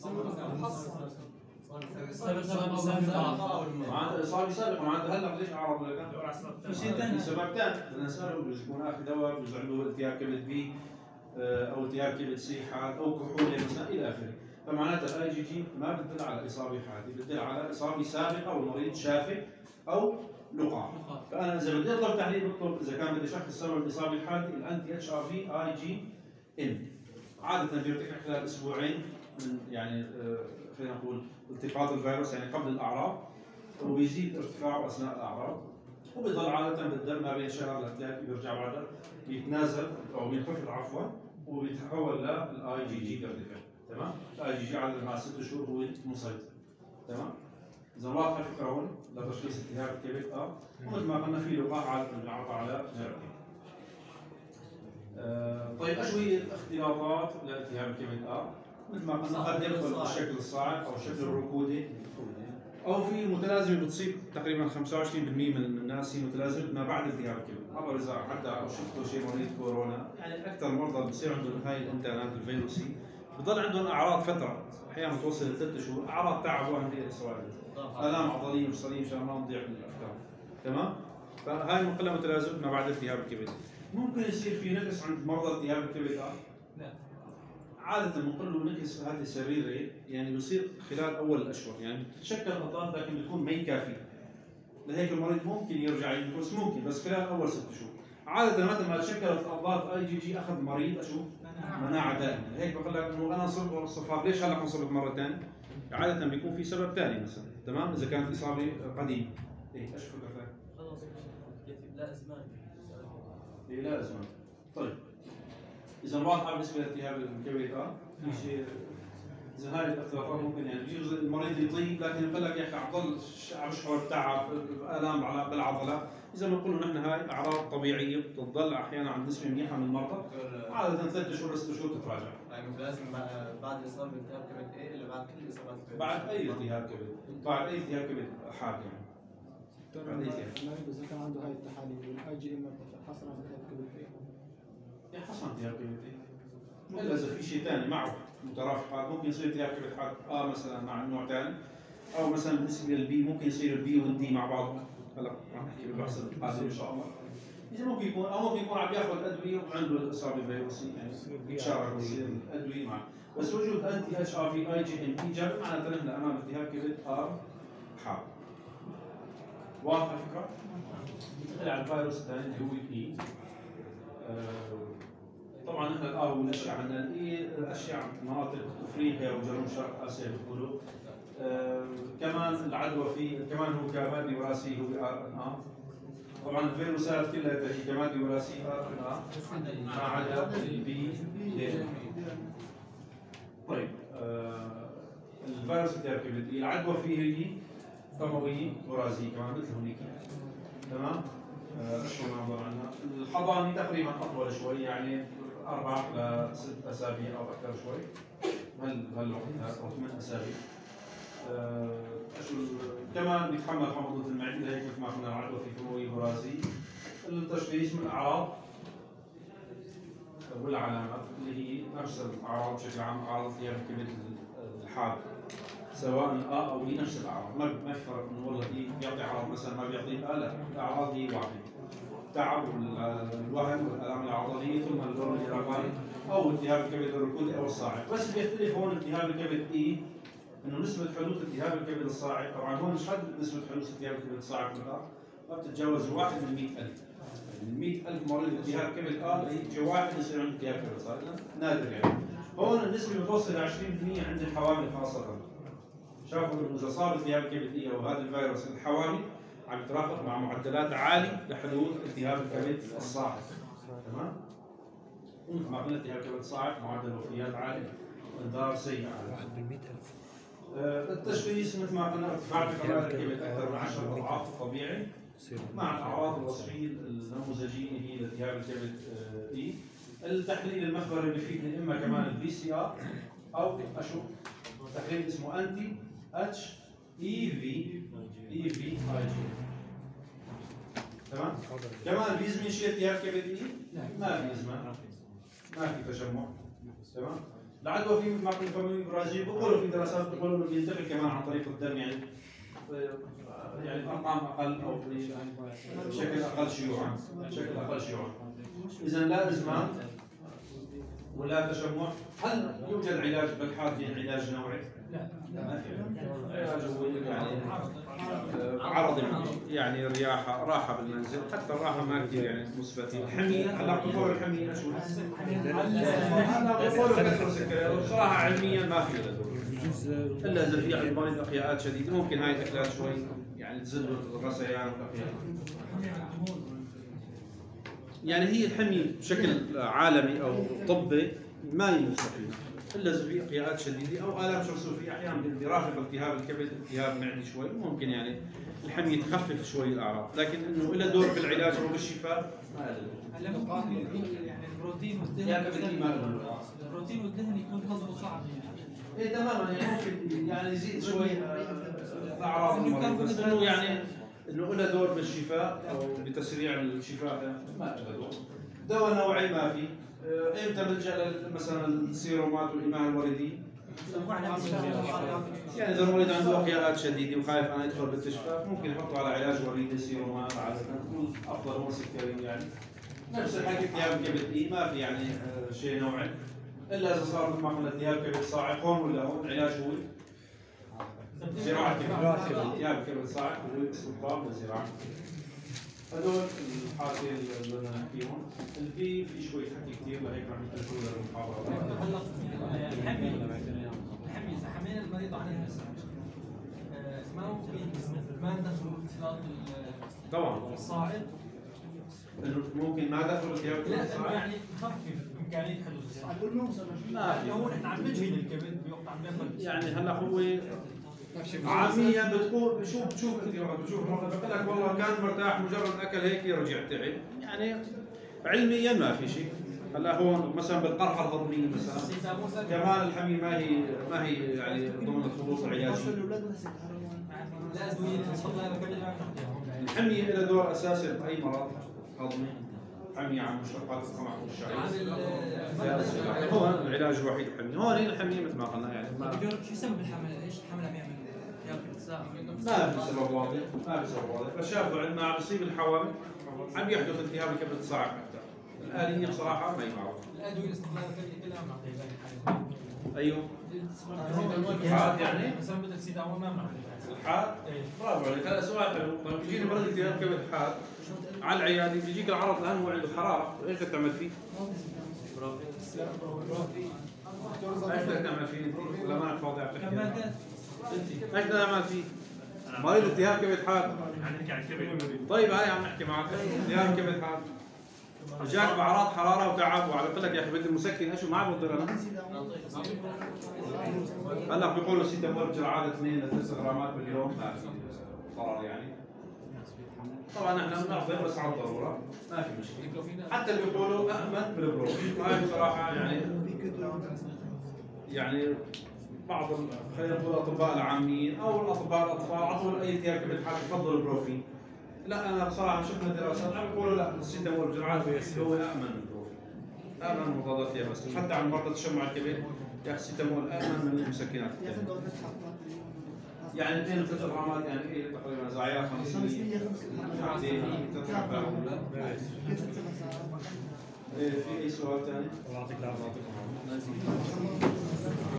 معناته اصابه سابقه، معناته هلا ليش اعرض ولا في شيء ثاني سبب ثاني بدنا نساله، بجوز يكون اخذ دواء، بجوز عنده التهاب كبد بي او التهاب كبد سي حاد او كحول مثلا الى اخره. فمعناتها الاي جي جي ما بتدل على اصابه حادة، بتدل على اصابه سابقه والمريض شافي او لقاح. فانا اذا بدي اطلب تحليل بطلب اذا كان بدي اشخص سبب الاصابه الحاده الانتي اتش ار في اي جي ام. عاده بيرتفع خلال اسبوعين من يعني خلينا نقول التقاط الفيروس يعني قبل الاعراض، وبيزيد ارتفاعه اثناء الاعراض، وبيضل عاده بالدم ما بين شهر لثلاث، بيرجع بعدها بيتنازل او بينخفض عفوا وبيتحول للاي جي جي بيرتفع. تمام؟ الاي جي جي عاده مع 6 شهور هو مسيطر. تمام؟ اذا واضحه الفكره هون لتشخيص التهاب الكبد ومثل ما قلنا في لقاح عاده بنعرضها على جرعتين. طيب ايش هي الاختلاطات لالتهاب الكبد؟ مثل ما قلنا قد يدخل بالشكل الصاعد او الشكل الركودي، او في متلازمه بتصيب تقريبا 25% من الناس، هي متلازمه ما بعد التهاب الكبد. عبر اذا حتى او شفتوا شيء مريض كورونا، يعني اكثر مرضى بصير عندهم هاي الانتانات الفيروسي بضل عندهم اعراض فتره احيانا توصل ل3 شهور، اعراض تعب وهميه سوالف الام عضليه مفصليه مشان ما نضيع من الافكار. تمام؟ فهاي بنقلها متلازمه ما بعد التهاب الكبد. ممكن يصير في نقص عند مرضى التهاب الكبد؟ لا. عادة بنقول له نقص هذه سريري يعني بيصير خلال اول الاشهر، يعني بتتشكل اضغاط لكن بتكون ما كافيه. لهيك المريض ممكن يرجع ينقص ممكن بس خلال اول 6 شهور. عادة متى ما تشكلت اضغاط اي جي جي اخذ مريض اشو؟ مناعة دائمة. هيك بقول لك انه انا صفار ليش هلا انصبت مرة ثانية؟ عادة بيكون في سبب ثاني مثلا، تمام؟ اذا كانت اصابة قديمة. ايه ايش فكرتك؟ خلص لا ازمان. ايه لا ازمان. طيب. إذا واضحة بالنسبة لالتهاب الكبد في شيء إذا هاي الاختلافات ممكن يعني بيجوز المريض يطيب لكن يقول لك يا أخي عضل أشعر بتعب آلام بالعضلات، إذا بنقول له نحن هاي أعراض طبيعية بتضل أحيانا عند نسبة منيحة من المرضى، عادة 3 شهور 6 شهور تتراجع. يعني لازم بعد إصابة بالتهاب كبد إيه اللي بعد كل الإصابات الكبد؟ بعد أي التهاب كبد، بعد أي التهاب كبد حاد يعني. بعد أي التهاب. المريض إذا كان عنده هاي التحاليل والاي جي ام حصل على التهاب كبد إيه حصل التهاب كبد إلا إذا في شيء ثاني معه مترافق، ممكن يصير التهاب كبد حاد مثلا مع نوع ثاني، او مثلا بالنسبه للبي ممكن يصير البي والدي مع بعض. هلا راح نحكي بالبحث القادم ان شاء الله. اذا ممكن يكون او ممكن يكون عم ياخذ ادويه وعنده الاصابه فيروسي يعني بتشارك يصير الادويه معه، بس وجود انتي اتش ار في اي جي ام ايجابي معناته نحن امام التهاب كبد حاد. واضحه الفكره؟ ننتقل على الفيروس الثاني اللي هو الاي. طبعا نحن هو الاشياء عندنا الاي اشياء مناطق افريقيا وجنوب شرق اسيا بيقولوا. كمان العدوى فيه كمان هو كمادي وراثي هو ار ان ا. طبعا الفيروسات كلها هي كمادي وراثي ار ان ا ما عدا البي دي. طيب الفيروس التهاب كبد العدوى فيه هي فمويه وراثيه كمان مثل هونيك. تمام؟ اشهر نعبر عنها. الحضاني تقريبا اطول شوي يعني 4 ل 6 اسابيع او اكثر شوي. هالوقت او 8 اسابيع. كمان بيتحمل حموضة المعدة هيك مثل ما قلنا العدوى في فمويه وراثي. التشخيص من الاعراض والعلامات اللي هي نفس الاعراض بشكل عام، اعراض التهاب الكبد الحاد سواء او هي نفس الاعراض، ما في فرق انه والله هي بيعطي اعراض مثلا ما بيعطي لا الاعراض هي واحده. التعب والوهن والالام العضليه ثم الورم الرقبي او التهاب الكبد الركودي او الصاعق، بس بيختلف هون التهاب الكبد اي انه نسبه حدوث التهاب الكبد الصاعق، طبعا هون مش حد نسبه حدوث التهاب الكبد الصاعق بالارض، ما بتتجاوز 1 من 100,000. من 100,000 مريض التهاب كبد يجي واحد يصير عنده التهاب كبد، صار نادر يعني. هون النسبه متوصله 20% عند الحوامل خاصه. شافوا انه اذا صار التهاب كبد او هذا الفيروس الحوامل عم يترافق مع معدلات عاليه لحدوث التهاب الكبد الصاعد. تمام؟ مثل ما قلنا التهاب الكبد الصاعد معدل وفيات عالي وانذار سيء. 1 من 100,000. التشخيص مثل ما قلنا ارتفاع في كمال الكبد اكثر من 10 اضعاف الطبيعي مع الاعراض الوصفيه النموذجيه هي لالتهاب الكبد اي. التحليل المخبري بيفيدني اما كمان البي سي ار او اشوف تحليل اسمه انتي اتش اي في اي جي. تمام؟ كمان بيزمن شيء التهاب كبد اي؟ ما بيزمن، ما في تجمع. تمام؟ العدوى في مثل ما قلنا في البرازيل بيقولوا في دراسات بيقولوا انه بينتقل كمان عن طريق الدم يعني ارقام اقل او بشكل اقل شيوعا، بشكل اقل شيوعا. اذا لا ازمان ولا تجمع. هل يوجد علاج بالحاضنين علاج نوعي؟ لا ما في علاج هو يعني عرض يعني الرياحه راحه بالمنزل، حتى الراحه ما كثير يعني مثبته. الحميه هلا بقولوا الحميه شو؟ هلا بقولوا كثر سكريات، وبصراحه علميا ما في له دور الا اذا في عند المريض اقياءات شديده، ممكن هاي الاكلات شوي يعني تزل الغثيان والاقياء. يعني هي الحميه بشكل عالمي او طبي ما يوصف فيها الا اذا في اقياءات شديده او الام شرسوفيه، احيانا بيرافق التهاب الكبد التهاب معدي شوي، ممكن يعني الحميه تخفف شوي الاعراض، لكن انه له دور بالعلاج او بالشفاء ما له دور. هلا ممكن يعني البروتين والدهن يكون هضمه صعب يعني. ايه تماما يعني ممكن يعني يزيد شوي اعراض المريض، بس انه يعني انه له دور بالشفاء او بتسريع الشفاء ما له دور. دواء نوعي ما في. امتى بلجا مثلا السيرومات والايمان الوردي؟ يعني اذا المريض عنده اقياءات شديده وخايف انا يدخل بالاستشفاء ممكن يحطوا على علاج وريدي سيرومات عاده تكون افضل هو سكري يعني. نفس الحكي التهاب الكبد اي ما في يعني شيء نوعي الا اذا صار مثل ما قلنا التهاب كبد صاعد. هون ولا هون العلاج هو زراعه كبد. التهاب الكبد صاعد هو استبطال وزراعه. هذول الحالتين اللي بدنا نحكيهم. البي في شوي حكي كثير لهيك رح نتركه للمحاضره. هلا الحميه اذا حمينا المريض عن النساء ما ممكن ما ندخل اختلاط طبعا الصاعد، انه ممكن ما دخل التهاب الكبد صاعد يعني نخفف امكانيه حدوث الصاعد. ما في. هون احنا عم نجهد الكبد بوقت عم ياخذ يعني هلا هو عاميا بتقول بتشوف انت وقت بتشوف مرضى بقول لك والله كان مرتاح مجرد اكل هيك رجع تعب، يعني علميا ما في شيء. هلا هون مثلا بالقرحه الهضميه مثلا كمان الحميه ما هي يعني ضمن الخطوط العلاجيه. الحميه لها دور اساسي باي مرض هضمي. حميه عن مشتقات القمح والشعير. هون العلاج الوحيد الحميه. هون الحميه مثل ما قلنا يعني شو سبب الحمل؟ ايش الحمل عم يعمل؟ ما في سبب واضح، ما في سبب واضح، بس شافوا عندما عم يصيب الحوامل عم يحدث التهاب الكبد الصاعد اكثر. الآلية بصراحة ما هي معروفة. الأدوية الاستقلال كلها معطية. أيوه. الحاد يعني؟ مثلا بدك تزيد أول ما معطية. الحاد؟ برافو عليك. هلا سؤال حلو، لما بيجيني مريض التهاب كبد حاد على العيادة بيجيك العرض لأنه هو عنده حرارة، ايش بدك تعمل فيه؟ ايش بدك تعمل فيه؟ ولا ما فاضي عم تحكي؟ انت ايش بدنا نعمل فيه؟ مريض التهاب كبد حاد. نحكي عن الكبد. طيب هاي عم نحكي معك التهاب كبد حاد. جاك باعراض حراره وتعب وعم يقول لك يا اخي بدي مسكن اشو ما عم بضر انا. هلا بيقولوا سيتامول جرعات 2 ل 3 غرامات باليوم ما في ضرر يعني. طبعا احنا بنعطي بس على الضروره ما في مشكله. حتى اللي بيقولوا امن بالبروفين هاي بصراحه يعني بعض خلينا نقول الاطباء العاميين او الاطباء الاطفال عطوا اي التهاب كبد حاد يفضلوا البروفين. لا انا بصراحه شفنا دراسات عم يقولوا لا السيتامول جرعات هو امن من البروفين. امن من مضادات اليابس، حتى عن مرضى تشمع الكبد يا اخي السيتامول امن من المسكنات. يعني 2 ل 3 غرامات يعني ايه تقريبا زعيره 500 ساعتين تتعب. في اي سؤال ثاني؟ الله يعطيك العافيه.